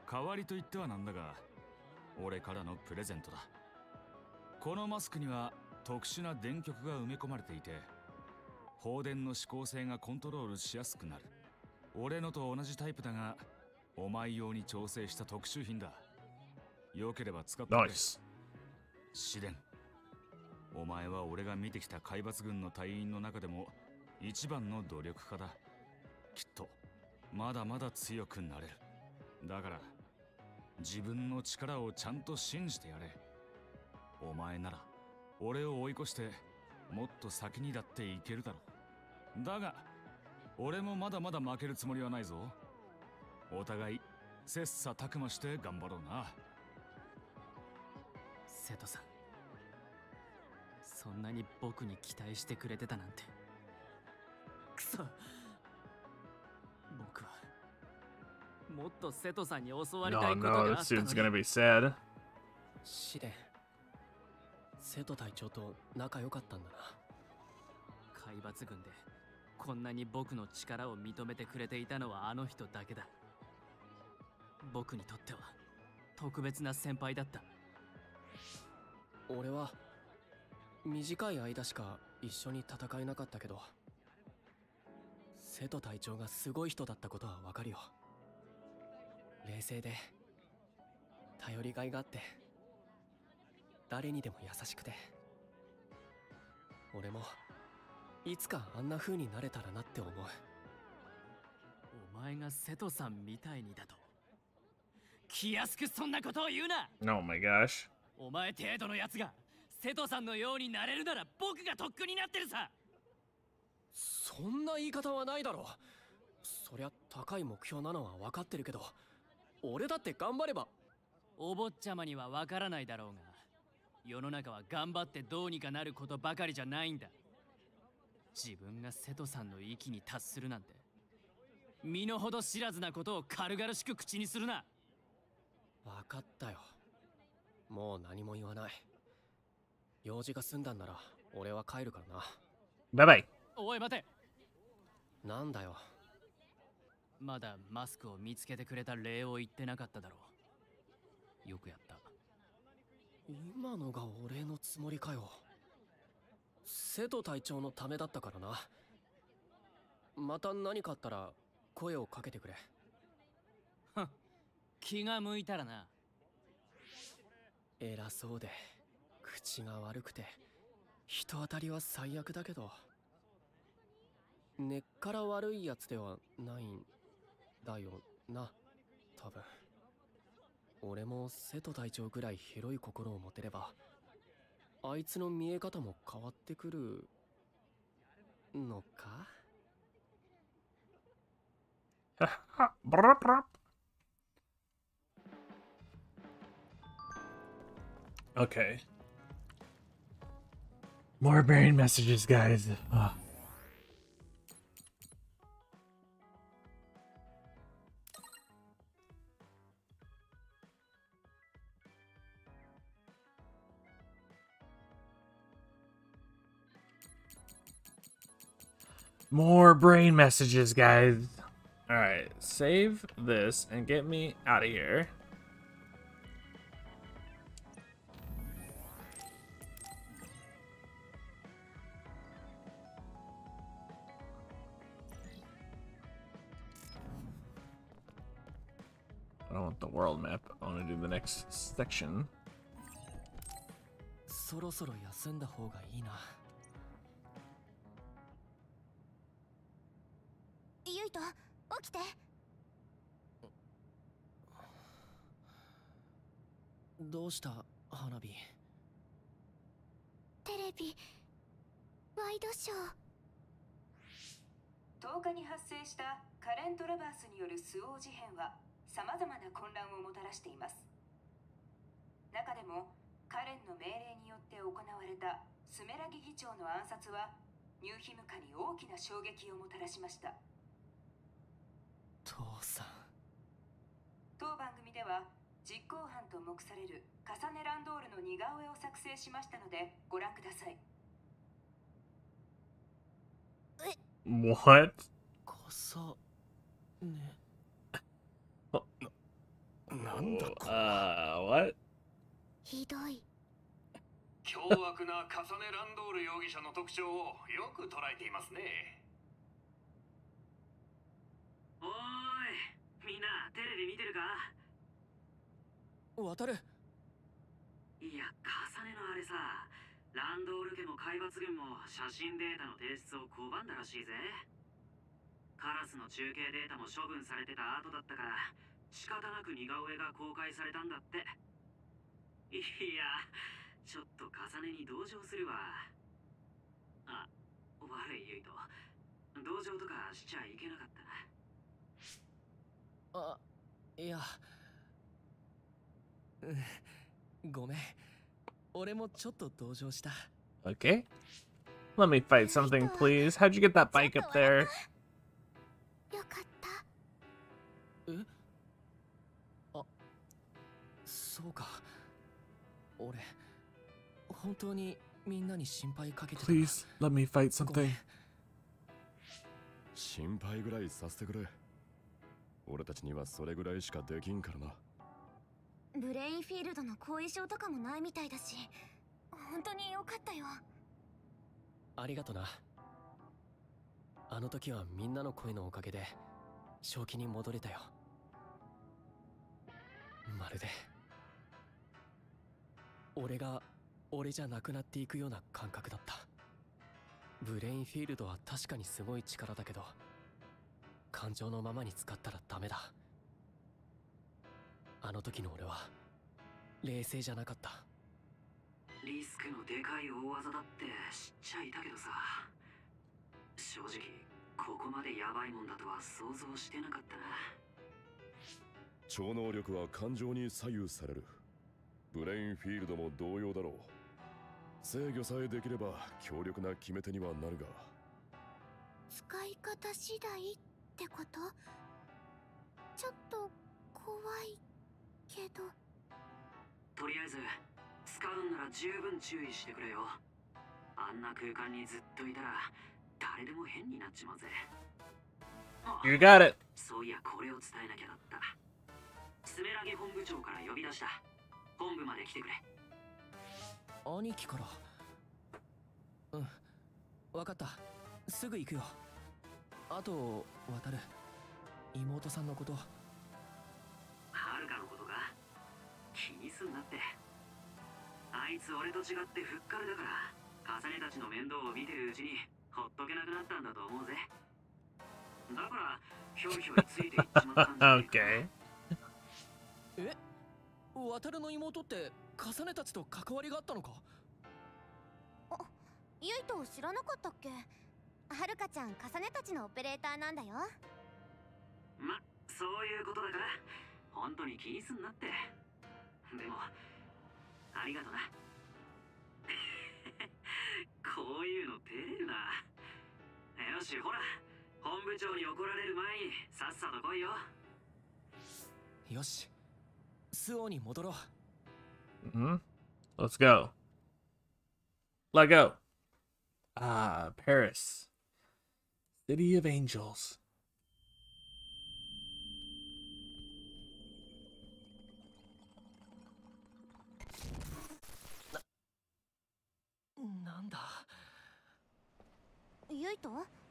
代わりと言ってはなんだが、俺からのプレゼントだ。このマスクには特殊な電極が埋め込まれていて、放電の指向性がコントロールしやすくなる。俺のと同じタイプだが、お前用に調整した特殊品だ。よければ使ってくれ。 Nice. 試練。お前は俺が見てきた海抜軍の隊員の中でも一番の努力家だ。きっとまだまだ強くなれる。だから自分の力をちゃんと信じてやれ。お前なら俺を追い越してもっと先にだっていけるだろう。だが俺もまだまだ負けるつもりはないぞ。お互い切磋琢磨して頑張ろうな。 瀬戸さん、そんなに僕に期待してくれてたなんて。くそ、僕はもっと瀬戸さんに教わりたい No, ことがあ no, った this の dude's に。 gonna be sad. 試練、瀬戸隊長と仲良かったんだな。 海抜軍でこんなに僕の力を認めてくれていたのはあの人だけだ。僕にとっては特別な先輩だった。 俺は短い間しか一緒に戦えなかったけど、瀬戸隊長がすごい人だったことはわかるよ。冷静で頼りがいがあって、誰にでも優しくて、俺もいつかあんな風になれたらなって思う。 お前が瀬戸さんみたいにだと。気安くそんなことを言うな。 Oh my gosh. お前程度のやつが瀬戸さんのようになれるなら僕がとっくになってるさ。 そんな言い方はないだろう。そりゃ高い目標なのは分かってるけど、俺だって頑張れば。 お坊ちゃまには分からないだろうが、世の中は頑張ってどうにかなることばかりじゃないんだ。自分が瀬戸さんの域に達するなんて、身の程知らずなことを軽々しく口にするな。 分かったよ。もう何も言わない。用事が済んだんなら俺は帰るからな。 バイバイ。 おい待て。 なんだよ。 まだマスクを見つけてくれた礼を言ってなかっただろう。よくやった。 今のがお礼のつもりかよ。瀬戸隊長のためだったからな。また何かあったら声をかけてくれ。 気が向いたらな。 偉そうで口が悪くて人当たりは最悪だけど、根っから悪いやつではないんだよな、多分。俺も瀬戸隊長ぐらい広い心を持てれば、あいつの見え方も変わってくるのか。 ブラブラ。Okay. More brain messages, guys. Ugh. More brain messages, guys. Alright, save this and get me out of here. I don't want the world map. I want to do the next section. そろそろ休んだ方がいいな。 ユイト、起きて。 どうした花火。 テレビワイドショー。 とおかに発生したカレン・トラバースによるスオー事変はさまざまな混乱をもたらしています。中でもカレンの命令によって行われたスメラギ議長の暗殺はニューヒムカに大きな衝撃をもたらしました。 父さん。 当番組では実行犯と目されるカサネ・ランドールの似顔絵を作成しましたのでご覧ください。 What? カサネ。 なんだこれ。 Uh, what? ひどい。 凶悪なカサネ・ランドール容疑者の特徴をよく捉えていますね。 おーい、みんなテレビ見てるか？ 渡る。 いや、カサネのあれさ、ランドール家も海抜軍も写真データの提出を拒んだらしいぜ。カラスの中継データも処分されてた後だったから仕方なく似顔絵が公開されたんだって。いや、ちょっと重ねに同情するわ。あ、悪いユイと同情とかしちゃいけなかったな。あ、いや、うん、ごめん。俺もちょっと同情した。 Okay. Let me fight something, please. How'd you get that bike up there? よかった。 え？あ、そうか。俺、本当にみんなに心配かけてた。 Please, let me fight something. 心配ぐらいさせてくれ。俺たちにはそれぐらいしかできんからな。 ブレインフィールドの後遺症とかもないみたいだし、本当によかったよ。 ありがとな。あの時はみんなの声のおかげで正気に戻れたよ。まるで俺が俺じゃなくなっていくような感覚だった。ブレインフィールドは確かにすごい力だけど、感情のままに使ったらダメだ。あの時の俺は冷静じゃなかった。 リスクのでかい大技だって知っちゃいたけどさ、正直ここまでヤバいもんだとは想像してなかったな。 超能力は感情に左右される。ブレインフィールドも同様だろう。制御さえできれば強力な決め手にはなるが、 使い方次第ってこと？ちょっと怖いけど。 とりあえず使うんなら十分注意してくれよ。あんな空間にずっといたら誰でも変になっちまうぜ。 You got it. そういや、これを伝えなきゃだった。スメラゲ本部長から呼び出した。本部まで来てくれ。 兄貴から。うん、わかった。すぐ行くよ。あと渡る、妹さんのこと。 はるかのことか気にすんなって。あいつ俺と違ってふっかるだから、カサネたちの面倒を見てるうちにほっとけなくなったんだと思うぜ。だからひょいひょいついていっちまったんじゃねえか。 え、渡るの妹ってカサネたちと関わりがあったのか？ あ、ユイト知らなかったっけ？はるかちゃんカサネたちのオペレーターなんだよ。 ま、そういうことだから本当に気にすんなって。でもありがとな。こういうの照れるな。よし、ほら、本部長に怒られる前にさっさと来いよ。 よし、スオに戻ろう。Mm-hmm. Let's go. Let go. Ah, Paris. City of Angels. な、なんだ。 ユイト？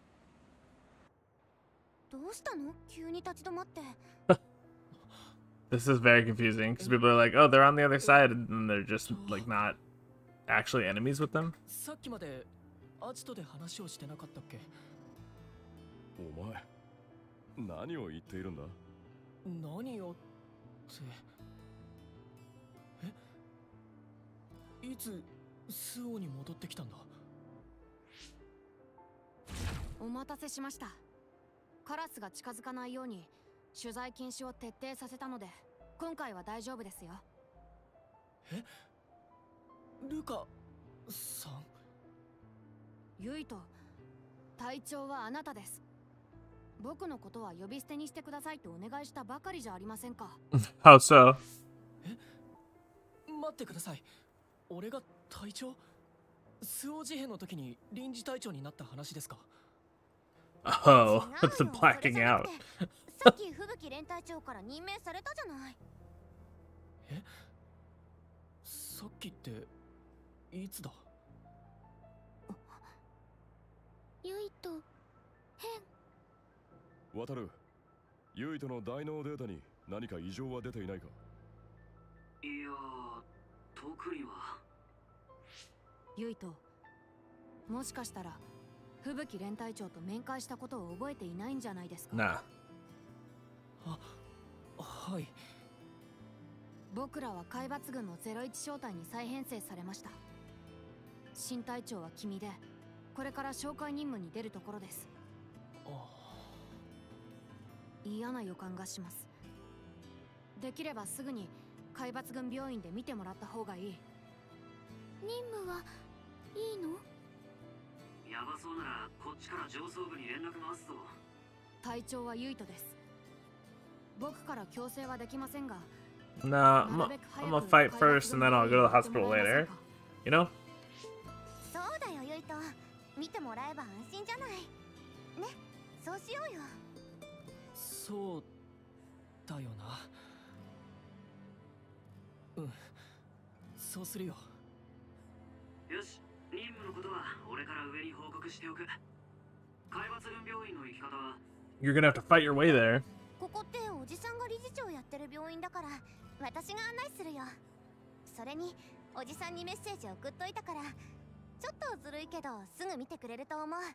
どうしたの？急に立ち止まって。 This is very confusing because people are like, oh, they're on the other side, and then they're just like not actually enemies with them. さっきまでアジトで話をしてなかったっけ？ お前、何を言っているんだ？ 何をって。え？いつスオに戻ってきたんだ？ お待たせしました。カラスが近づかないように取材禁止を徹底させたので、今回は大丈夫ですよ。 え？ルカさん？ ユイト、隊長はあなたです。僕のことは呼び捨てにしてくださいとお願いしたばかりじゃありませんか。 How so? え？待ってください。俺が隊長？スオ事変の時に臨時隊長になった話ですか？ Oh, the blacking out. さっき吹雪連隊長から任命されたじゃない。 え、さっきっていつだ？ ユイと変。 渡る。ユイとの大脳データに何か異常は出ていないか？ いやー、特には。 ユイと、もしかしたら吹雪連隊長と面会したことを覚えていないんじゃないですか？ なあ、はい。 僕らは海抜軍のゼロイチ小隊に再編成されました。新隊長は君で、これから紹介任務に出るところです。嫌な予感がします。できればすぐに海抜軍病院で見てもらった方がいい。 任務はいいの？ やばそうならこっちから上層部に連絡回すぞ。 隊長はユイトです。僕から強制はできませんが。 Nah, I'm, I'm gonna fight first and then I'll go to the hospital later. You know? そうだよ、ユイト。見てもらえば安心じゃない。ね、そうしようよ。 そうだよな。うん、そうするよ。 よし、任務のことは俺から上に報告しておく。海抜軍病院の行き方は You're gonna have to fight your way there. ここっておじさんが理事長やってる病院だから私が案内するよ。それにおじさんにメッセージ送っといたからちょっとずるいけどすぐ見てくれると思う。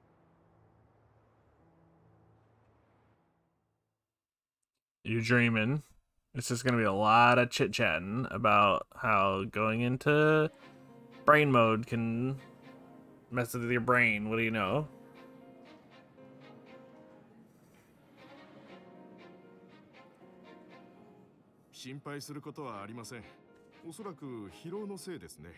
You're dreaming. It's just gonna be a lot of chit chatting about how going into brain mode can mess with your brain. What do you know? 心配することはありません。おそらく疲労のせいですね。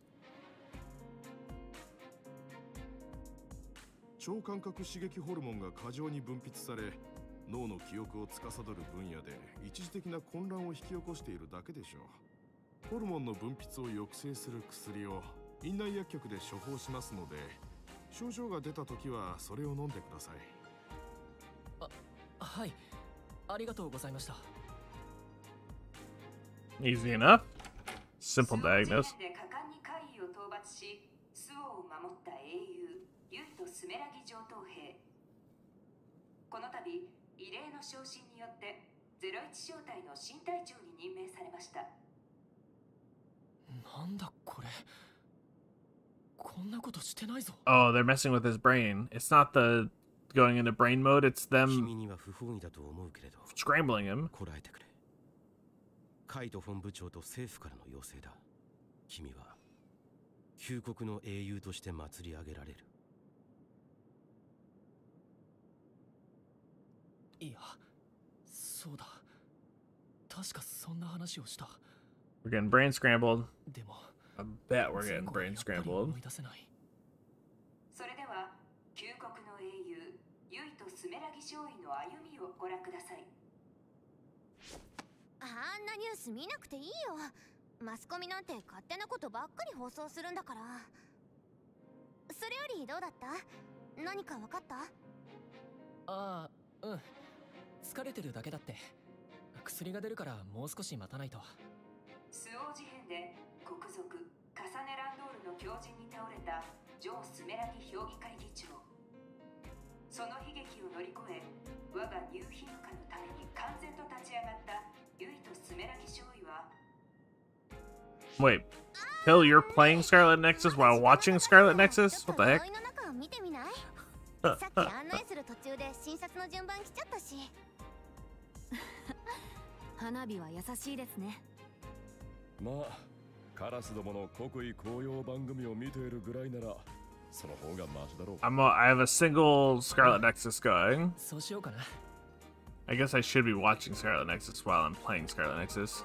超感覚刺激ホルモンが過剰に分泌され、脳の記憶を司る分野で一時的な混乱を引き起こしているだけでしょう。ホルモンの分泌を抑制する薬を院内薬局で処方しますので、症状が出た時はそれを飲んでください。 あ、はい。ありがとうございました。 Easy enough. Simple diagnose. で果敢に怪異を討伐し、スオを守った英雄ユイとスメラギ上等兵。この度異例の昇進によってゼロイチ小隊の新隊長に任命されました。 なんだこれ。こんなことしてないぞ。 Oh, they're messing with his brain. It's not the going into brain mode, it's them 君には不本意だと思うけれど scrambling him. こらえてくれ。カイト本部長と政府からの要請だ。君は旧国の英雄として祭り上げられる。 いや、そうだ。確かそんな話をした。 We're getting brain scrambled. でも I bet we're getting brain scrambled. 思い出せない。 それでは旧国の英雄ユイとスメラギ少尉の歩みをご覧ください。 あんなニュース見なくていいよ。マスコミなんて勝手なことばっかり放送するんだから。それよりどうだった？何か分かった？ ああ、うん。疲れてるだけだって。薬が出るからもう少し待たないと。 スオー事変で国賊カサネランドールの狂人に倒れたジョー・スメラギ評議会議長。その悲劇を乗り越え、我がニューヒムカのために完全と立ち上がったユイとスメラギ少尉は Wait, Hill, you're playing Scarlet Nexus while watching Scarlet Nexus? What the heck? さっき案内する途中で診察の順番来ちゃったし。 花火は優しいですね。 まあ、カラスどもの国威高揚番組を見ているぐらいなら、その方がマシだろう。 I'm a, I have a single Scarlet Nexus going. そうしようかな。 I guess I should be watching Scarlet Nexus while I'm playing Scarlet Nexus.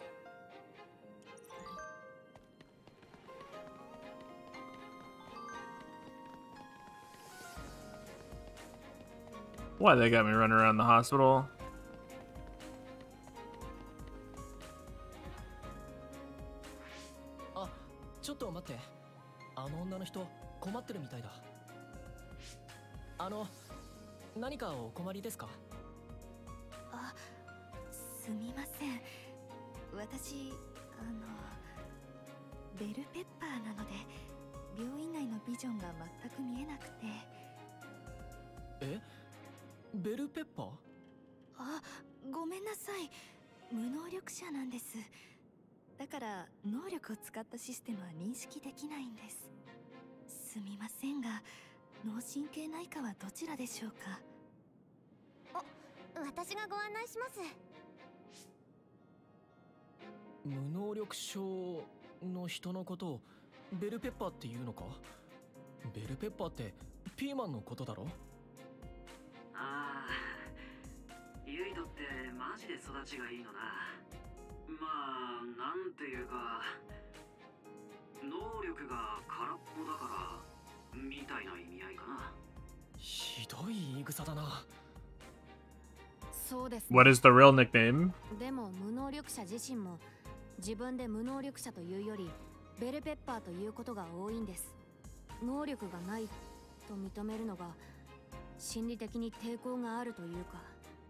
Why they got me running around the hospital? あ、ちょっと待って。あの女の人困ってるみたいだ。あの、何かお困りですか？ あ、すみません。 私、あのベルペッパーなので病院内のビジョンが全く見えなくて。 え、ベルペッパー？ あ、ごめんなさい。無能力者なんです。だから能力を使ったシステムは認識できないんです。すみませんが、脳神経内科はどちらでしょうか？ あ、私がご案内します。 無能力症の人のことをベルペッパーっていうのか？ベルペッパーってピーマンのことだろ？ ああ、ユイトってマジで育ちがいいのな。まあ、なんていうか、能力が空っぽだからみたいな意味合いかな。 ひどい言い草だな。 そうですね。 What is the real nickname? でも無能力者自身も自分で無能力者というよりベルペッパーということが多いんです。能力がないと認めるのが心理的に抵抗があるというか。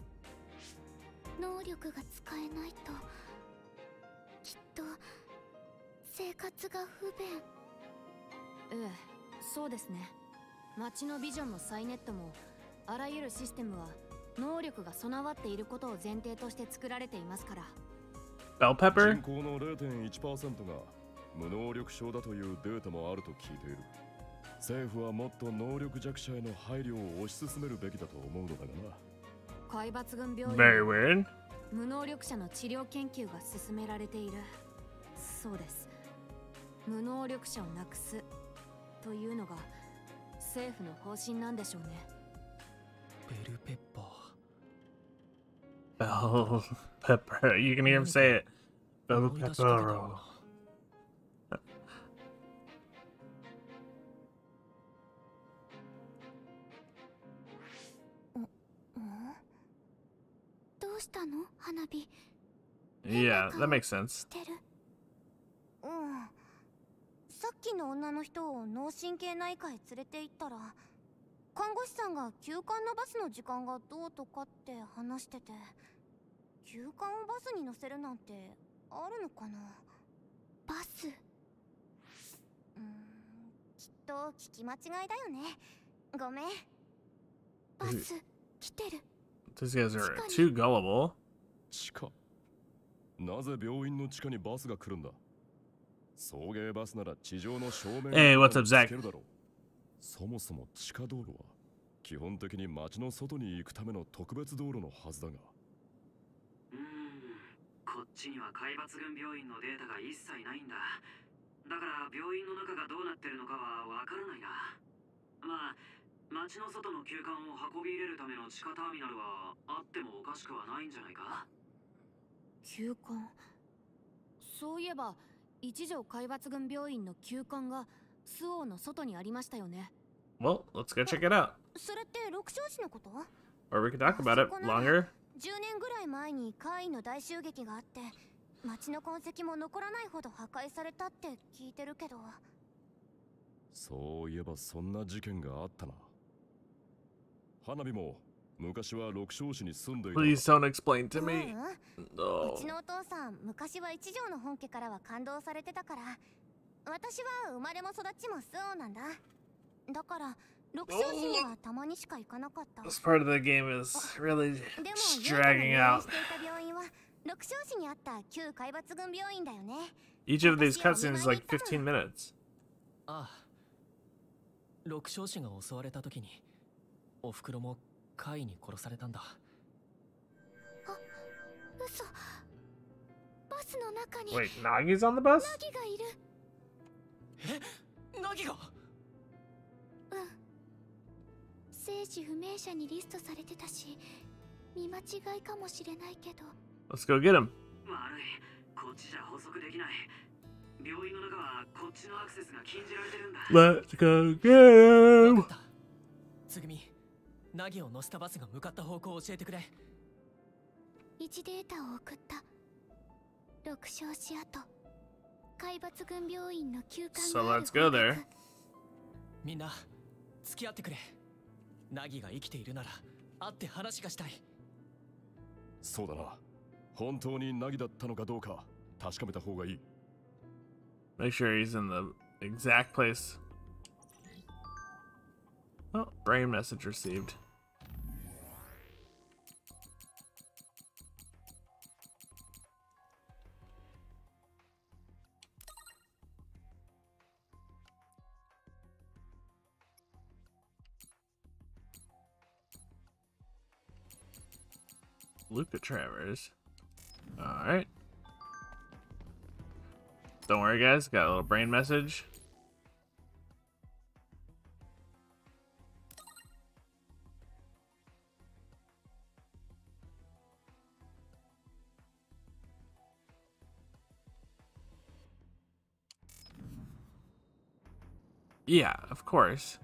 能力が使えないときっと生活が不便。 ええ、そうですね。街のビジョンのサイネットもあらゆるシステムは能力が備わっていることを前提として作られていますから。 Bell pepper? 人口の ゼロてんいちパーセント が無能力症だというデータもあると聞いている。政府はもっと能力弱者への配慮を推し進めるべきだと思うのだがな。 海抜軍病院 Very weird. 無能力者の治療研究が進められている。そうです。無能力者をなくすというのが政府の方針なんでしょうね。 ベルペッパ Bell ー。 pepper. You can hear him say it. Bell pepper. どうしたの、花火？ Yeah, that makes sense. してる。うん。さっきの女の人を脳神経内科へ連れて行ったら、看護師さんが休館のバスの時間がどうとかって話してて、休館をバスに乗せるなんてあるのかな？バス？うーん、きっと聞き間違いだよね。ごめん。バス来てる。 These guys are too gullible. 地下？なぜ病院の地下にバスが来るんだ？送迎バスなら地上の正面 Hey, what's up, Zach? そもそも地下道路は基本的に街の外に行くための特別道路のはずだが。 うーん、こっちには海抜軍病院のデータが一切ないんだ。だから病院の中がどうなってるのかはわからないな。まあ、街の外の急患を運び入れるための地下ターミナルはあってもおかしくはないんじゃないか。 休館。そういえば一条海抜軍病院の休館が周防の外にありましたよね。 Well, let's go check it out. それって六少子のこと？ Or we could talk about it longer. じゅうねんぐらい前に怪異の大襲撃があって街の痕跡も残らないほど破壊されたって聞いてるけど。 そういえばそんな事件があったな。花火も昔は六少子に住んでいた。 Please don't explain to me. うちのお父さん昔は一条の本家からは感動されてたから、私は生まれも育ちも周防なんだ。だから六少子にはたまにしか行かなかった。 This part of the game is really でも dragging out. していた病院は六少子にあった旧海抜軍病院だよね。 Each of these cutscenes is like fifteen minutes. ああ、六少子が襲われた時におふくろも怪異に殺されたんだ。 あ、嘘。バスの中に Wait, Nagi's on the bus? ナギがいる。 え、ナギが？ うん。生死不明者にリストされてたし、見間違いかもしれないけど。 Let's go get him. 悪い、こっちじゃ補足できない。病院の中はこっちのアクセスが禁じられてるんだ。 Let's go get him. つぐみ、ナギを乗せたバスが向かった方向を教えてくれ。 位置データを送った。六少子跡、海抜軍病院の休館 So がある let's go there. みんな付き合ってくれ。ナギが生きているなら会って話がしたい。 そうだな。本当にナギだったのかどうか確かめた方がいい。 Make sure he's in the exact place. Oh, brain message received. Luca Travers. Alright. Don't worry, guys. Got a little brain message. Yeah, of course.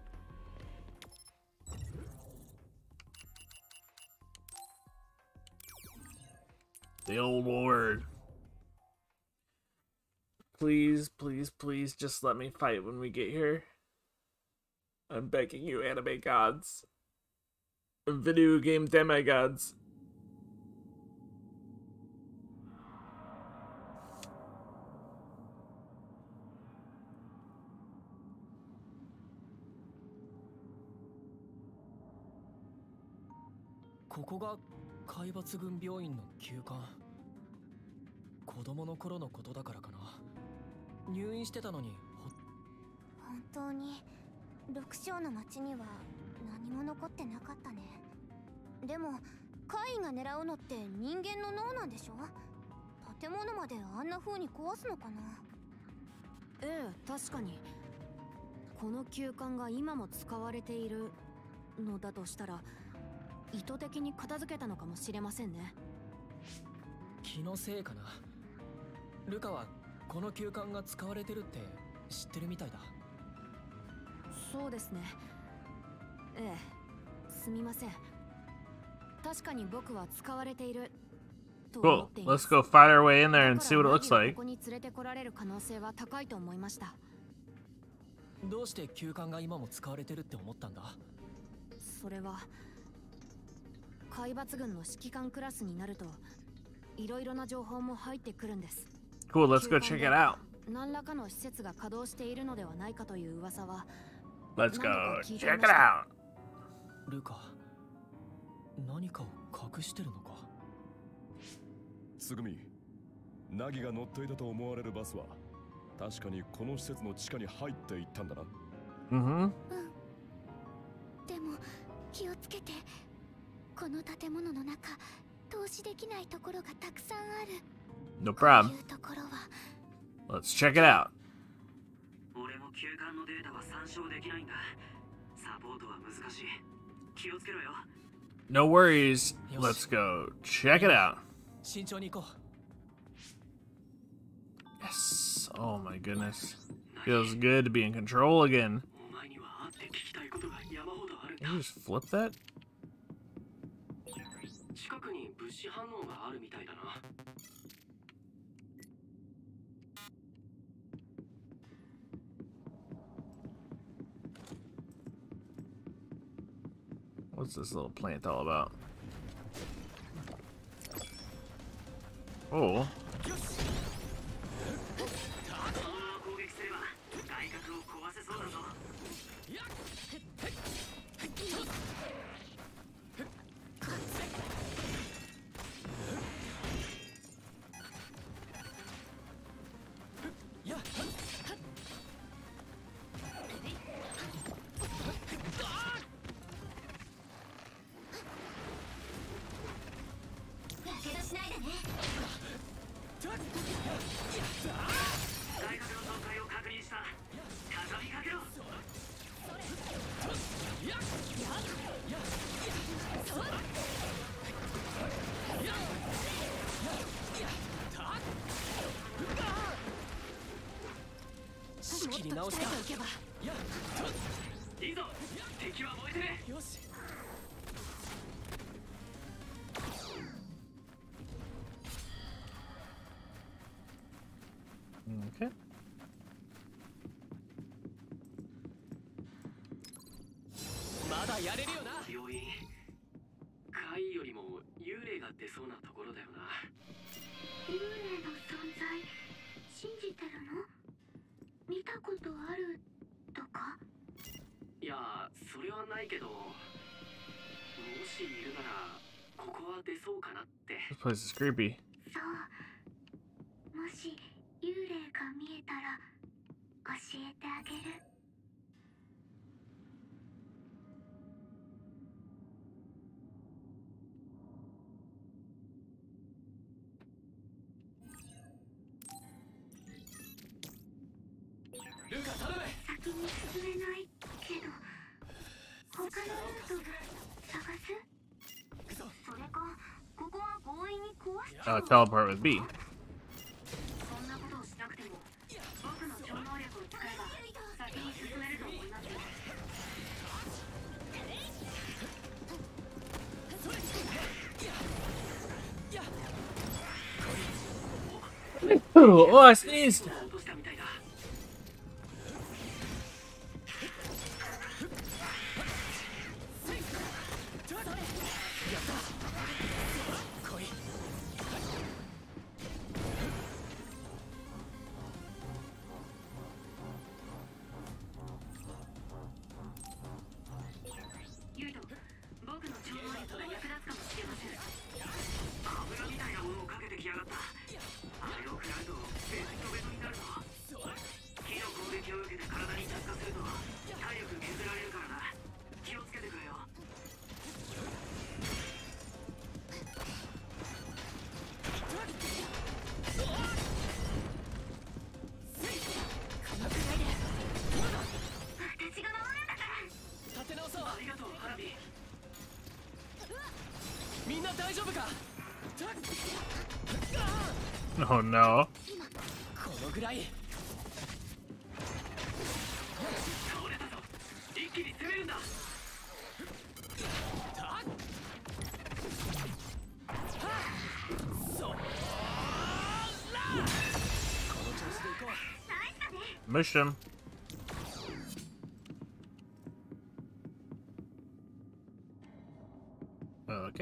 The old ward. Please, please, please just let me fight when we get here. I'm begging you, anime gods. Video game demigods. This 海抜軍病院の休館。子供の頃のことだからかな。入院してたのに。 本当に六章の町には何も残ってなかったね。でも怪異が狙うのって人間の脳なんでしょ？建物まであんな風に壊すのかな？ ええ、確かに。この休館が今も使われているのだとしたら、意図的に片付けたのかもしれませんね。 気のせいかな。ルカはこの休館が使われてるって知ってるみたいだ。 そうですね。ええ、すみません。確かに僕は使われていると思っています。 Cool. Let's go fight our way in there and see what it looks like. ここに連れてこられる可能性は高いと思いました。 どうして休館が今も使われてるって思ったんだ？ それは海抜軍の指揮官クラスになるといろいろな情報も入ってくるんです。 Cool, let's go check it out. 何らかの施設が稼働しているのではないかという噂は。 Let's go check it out. ルカ、何かを隠してるのか？ つぐみ、ナギが乗っていたと思われるバスは確かにこの施設の地下に入っていったんだな。 うん。うん。 でも気をつけて。この建物の中、投資できないところがたくさんある。 No problem. こういうところは。 Let's check it out. 俺も休館のデータは参照できないんだ。サポートは難しい。気をつけろよ。 No worries. Let's go check it out. 慎重に行こう。Yes. Oh my goodness. Feels good to be in control again. お前には会って聞きたいことが山ほどあるんだ。 Can you just flip that? 近くに物資反応があるみたいだな。 What's this little plant all about? Oh. Okay. まだやれるよな。 病院、怪異よりも幽霊が出そうなところだよな。 幽霊の存在はないけど、もしいるならここは出そうかなって。 This place is creepy. そう、もし幽霊が見えたら教えてあげる。 ルカ頼む。 先に進めないけど他のルート探す？それかここは強引に壊しちゃう。 Uh, teleport with B. そんなことをしなくても僕の超能力を使えば先に進めると思いますよ。 Oh, I sneezed. Oh no. Mush him. Okay.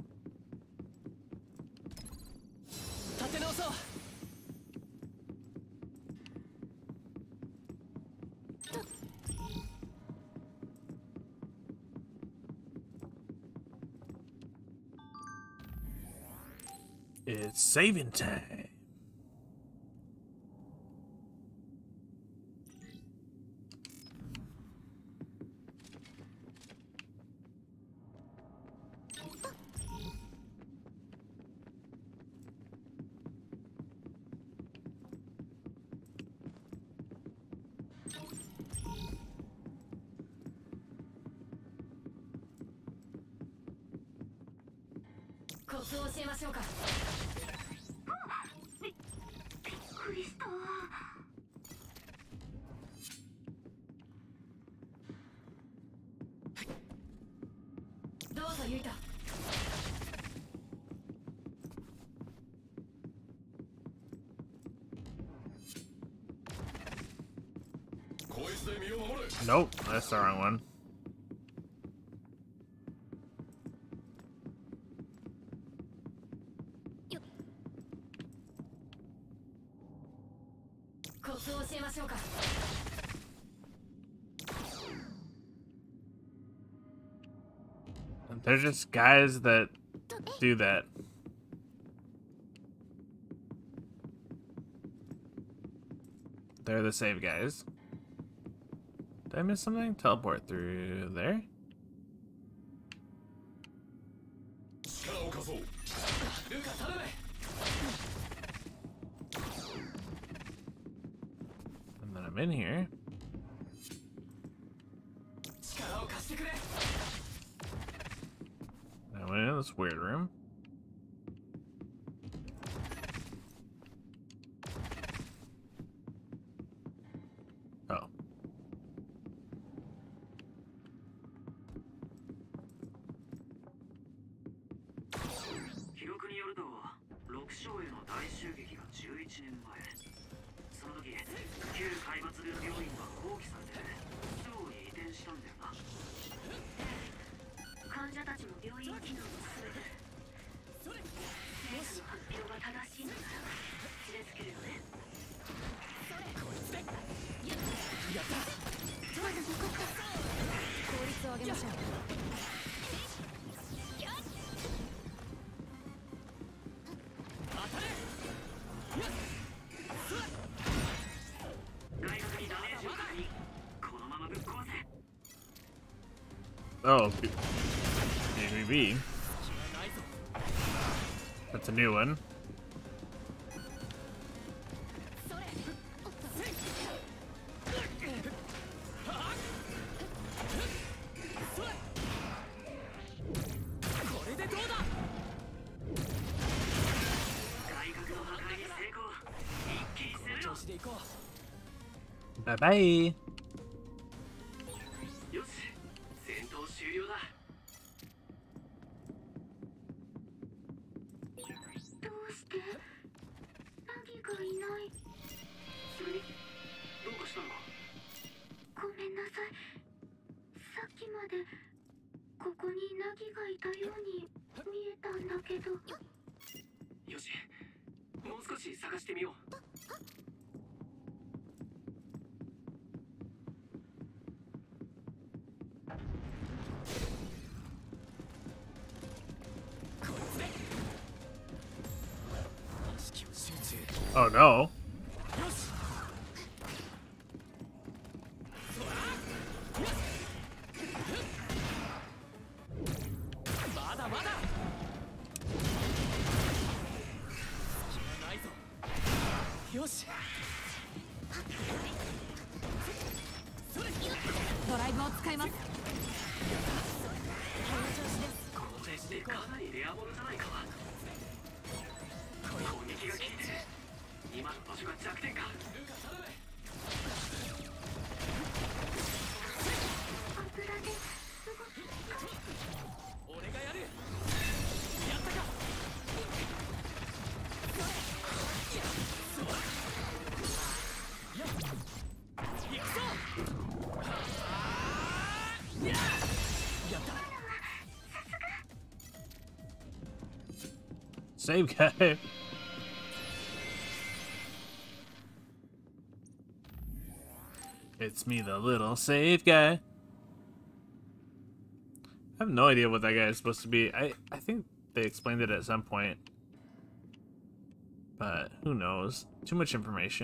It's saving time. Nope, that's the wrong one. They're just guys that do that. They're the same guys. Did I miss something? Teleport through there? And then I'm in here. I went in this weird room. Oh. 記録によると、六章への大襲撃がじゅういちねんまえ。その時、旧海抜軍病院は放棄されて、州に移転したんだよな。 患者たちも病院機能も全て。政府の発表が正しいのなら、知れつけるよね。やった。まだ残った。効率を上げ Oh, B B B. That's a new one. Bye bye. よし、戦闘終了だ。 どうしてナギがいない。 それに、どうかしたのか。 ごめんなさい。さっきまでここにナギがいたように見えたんだけど。 よし、もう少し探してみよう。 Oh no. Save guy. It's me, the little save guy. I have no idea what that guy is supposed to be. I, I think they explained it at some point. But who knows? Too much information.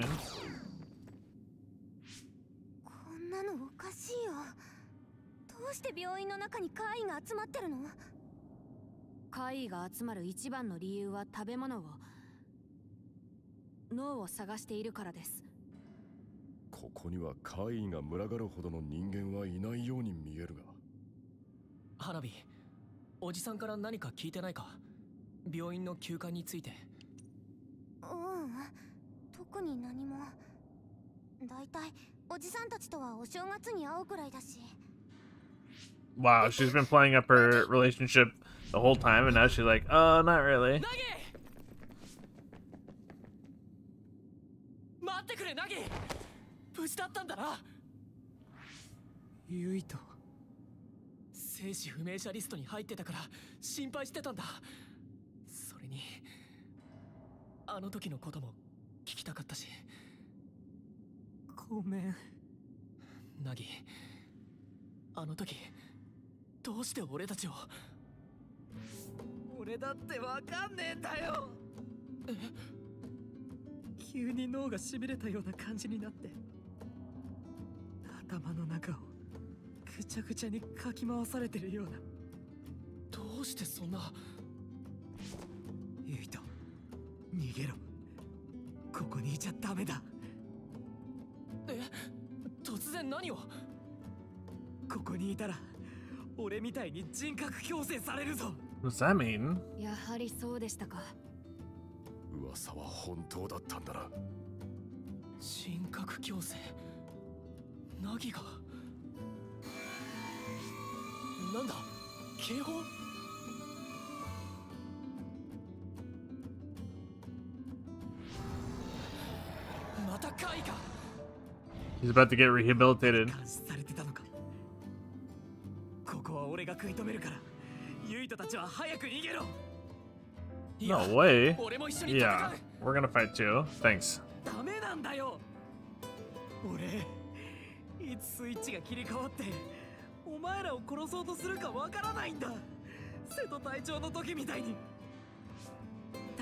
こんなのおかしいよ。どうして病院の中に怪異が集まってるの？ 怪異が集まる一番の理由は食べ物を脳を探しているからです。 ここには怪異が群がるほどの人間はいないように見えるが。 花火、おじさんから何か聞いてないか？病院の休館について。 うん、特に何も。だいたいおじさんたちとはお正月に会うくらいだし。 Wow, she's been playing up her relationship the whole time, and now she's like, oh, not really. 待ってくれ、ナギ。無事だったんだな。ユイと生死不明者リストに入ってたから心配してたんだ。それにあの時のことも聞きたかったし。ごめんナギ。あの時どうして俺たちを。俺だってわかんねえんだよ。え、急に脳がしびれたような感じになって、頭の中をぐちゃぐちゃにかき回されてるような。どうしてそんな。ユイト、逃げろ。ここにいちゃダメだ。え、突然何を。ここにいたら俺みたいに人格強制されるぞ。 What does that mean? やはりそうでしたか。 噂は本当だったんだな。 人格強制。ナギが。なんだ、警報。また怪異か。 He's about to get rehabilitated. 監視されてたのか。ここは俺が食い止めるから、ユイトたちは早く逃げろ。 No way. Yeah, we're gonna fight too. Thanks. ダメなんだよ。俺、いつスイッチが切り替わってお前らを殺そうとするかわからないんだ。瀬戸隊長の時みたいに。だ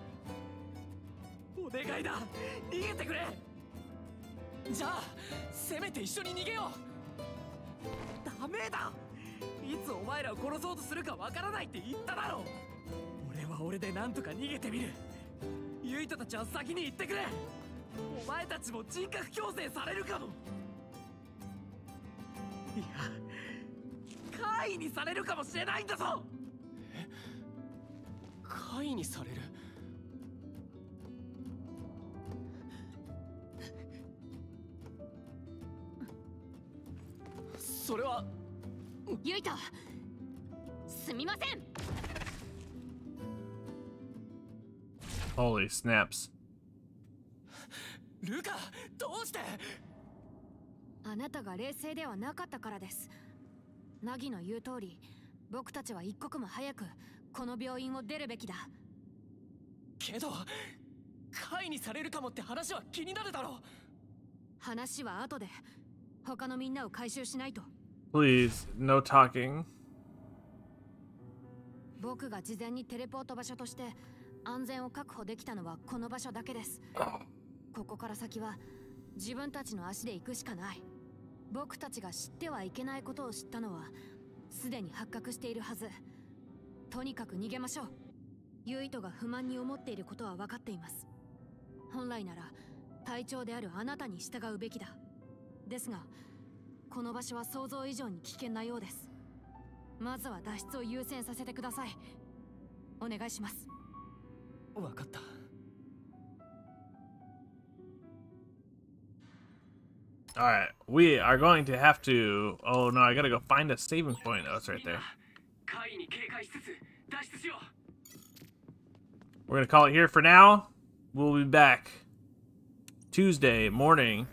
からお願いだ、逃げてくれ。じゃあせめて一緒に逃げよう。ダメだ、 いつお前らを殺そうとするかわからないって言っただろ。俺は俺でなんとか逃げてみる。ユイトたちは先に行ってくれ。お前たちも人格強制されるかも。いや、怪異にされるかもしれないんだぞ。 え、怪異にされる？それは。 ユイト、すみません。 Holy snaps. ルカ、どうして？ あなたが冷静ではなかったからです。ナギの言う通り、僕たちは一刻も早くこの病院を出るべきだ。 けど、怪異にされるかもって話は気になるだろう。 話は後で、他のみんなを回収しないと。 Please, no talking. 僕が事前にテレポート場所として安全を確保できたのはこの場所だけです。ここから先は自分たちの足で行くしかない。僕たちが知ってはいけないことを知ったのはすでに発覚しているはず。とにかく逃げましょう。ユイトが不満に思っていることは分かっています。本来なら隊長であるあなたに従うべきだ。ですがこの場所は想像以上に危険なようです。まずは脱出を優先させてください。お願いします。 わかった。 Alright, we are going to have to... Oh no, I gotta go find a saving point. Oh, it's right there. We're gonna call it here for now. We'll be back Tuesday morning.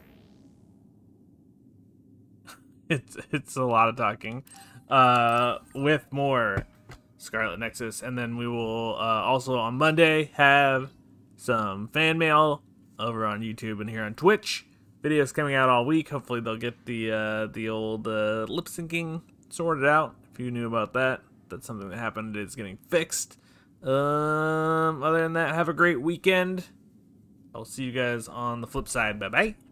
It's it's a lot of talking. Uh, with more Scarlet Nexus, and then we will uh, also on Monday have some fan mail over on YouTube and here on Twitch. Videos coming out all week. Hopefully they'll get the uh, the old uh, lip syncing sorted out. If you knew about that, that's something that happened. It's getting fixed. Um, other than that, have a great weekend. I'll see you guys on the flip side. Bye bye.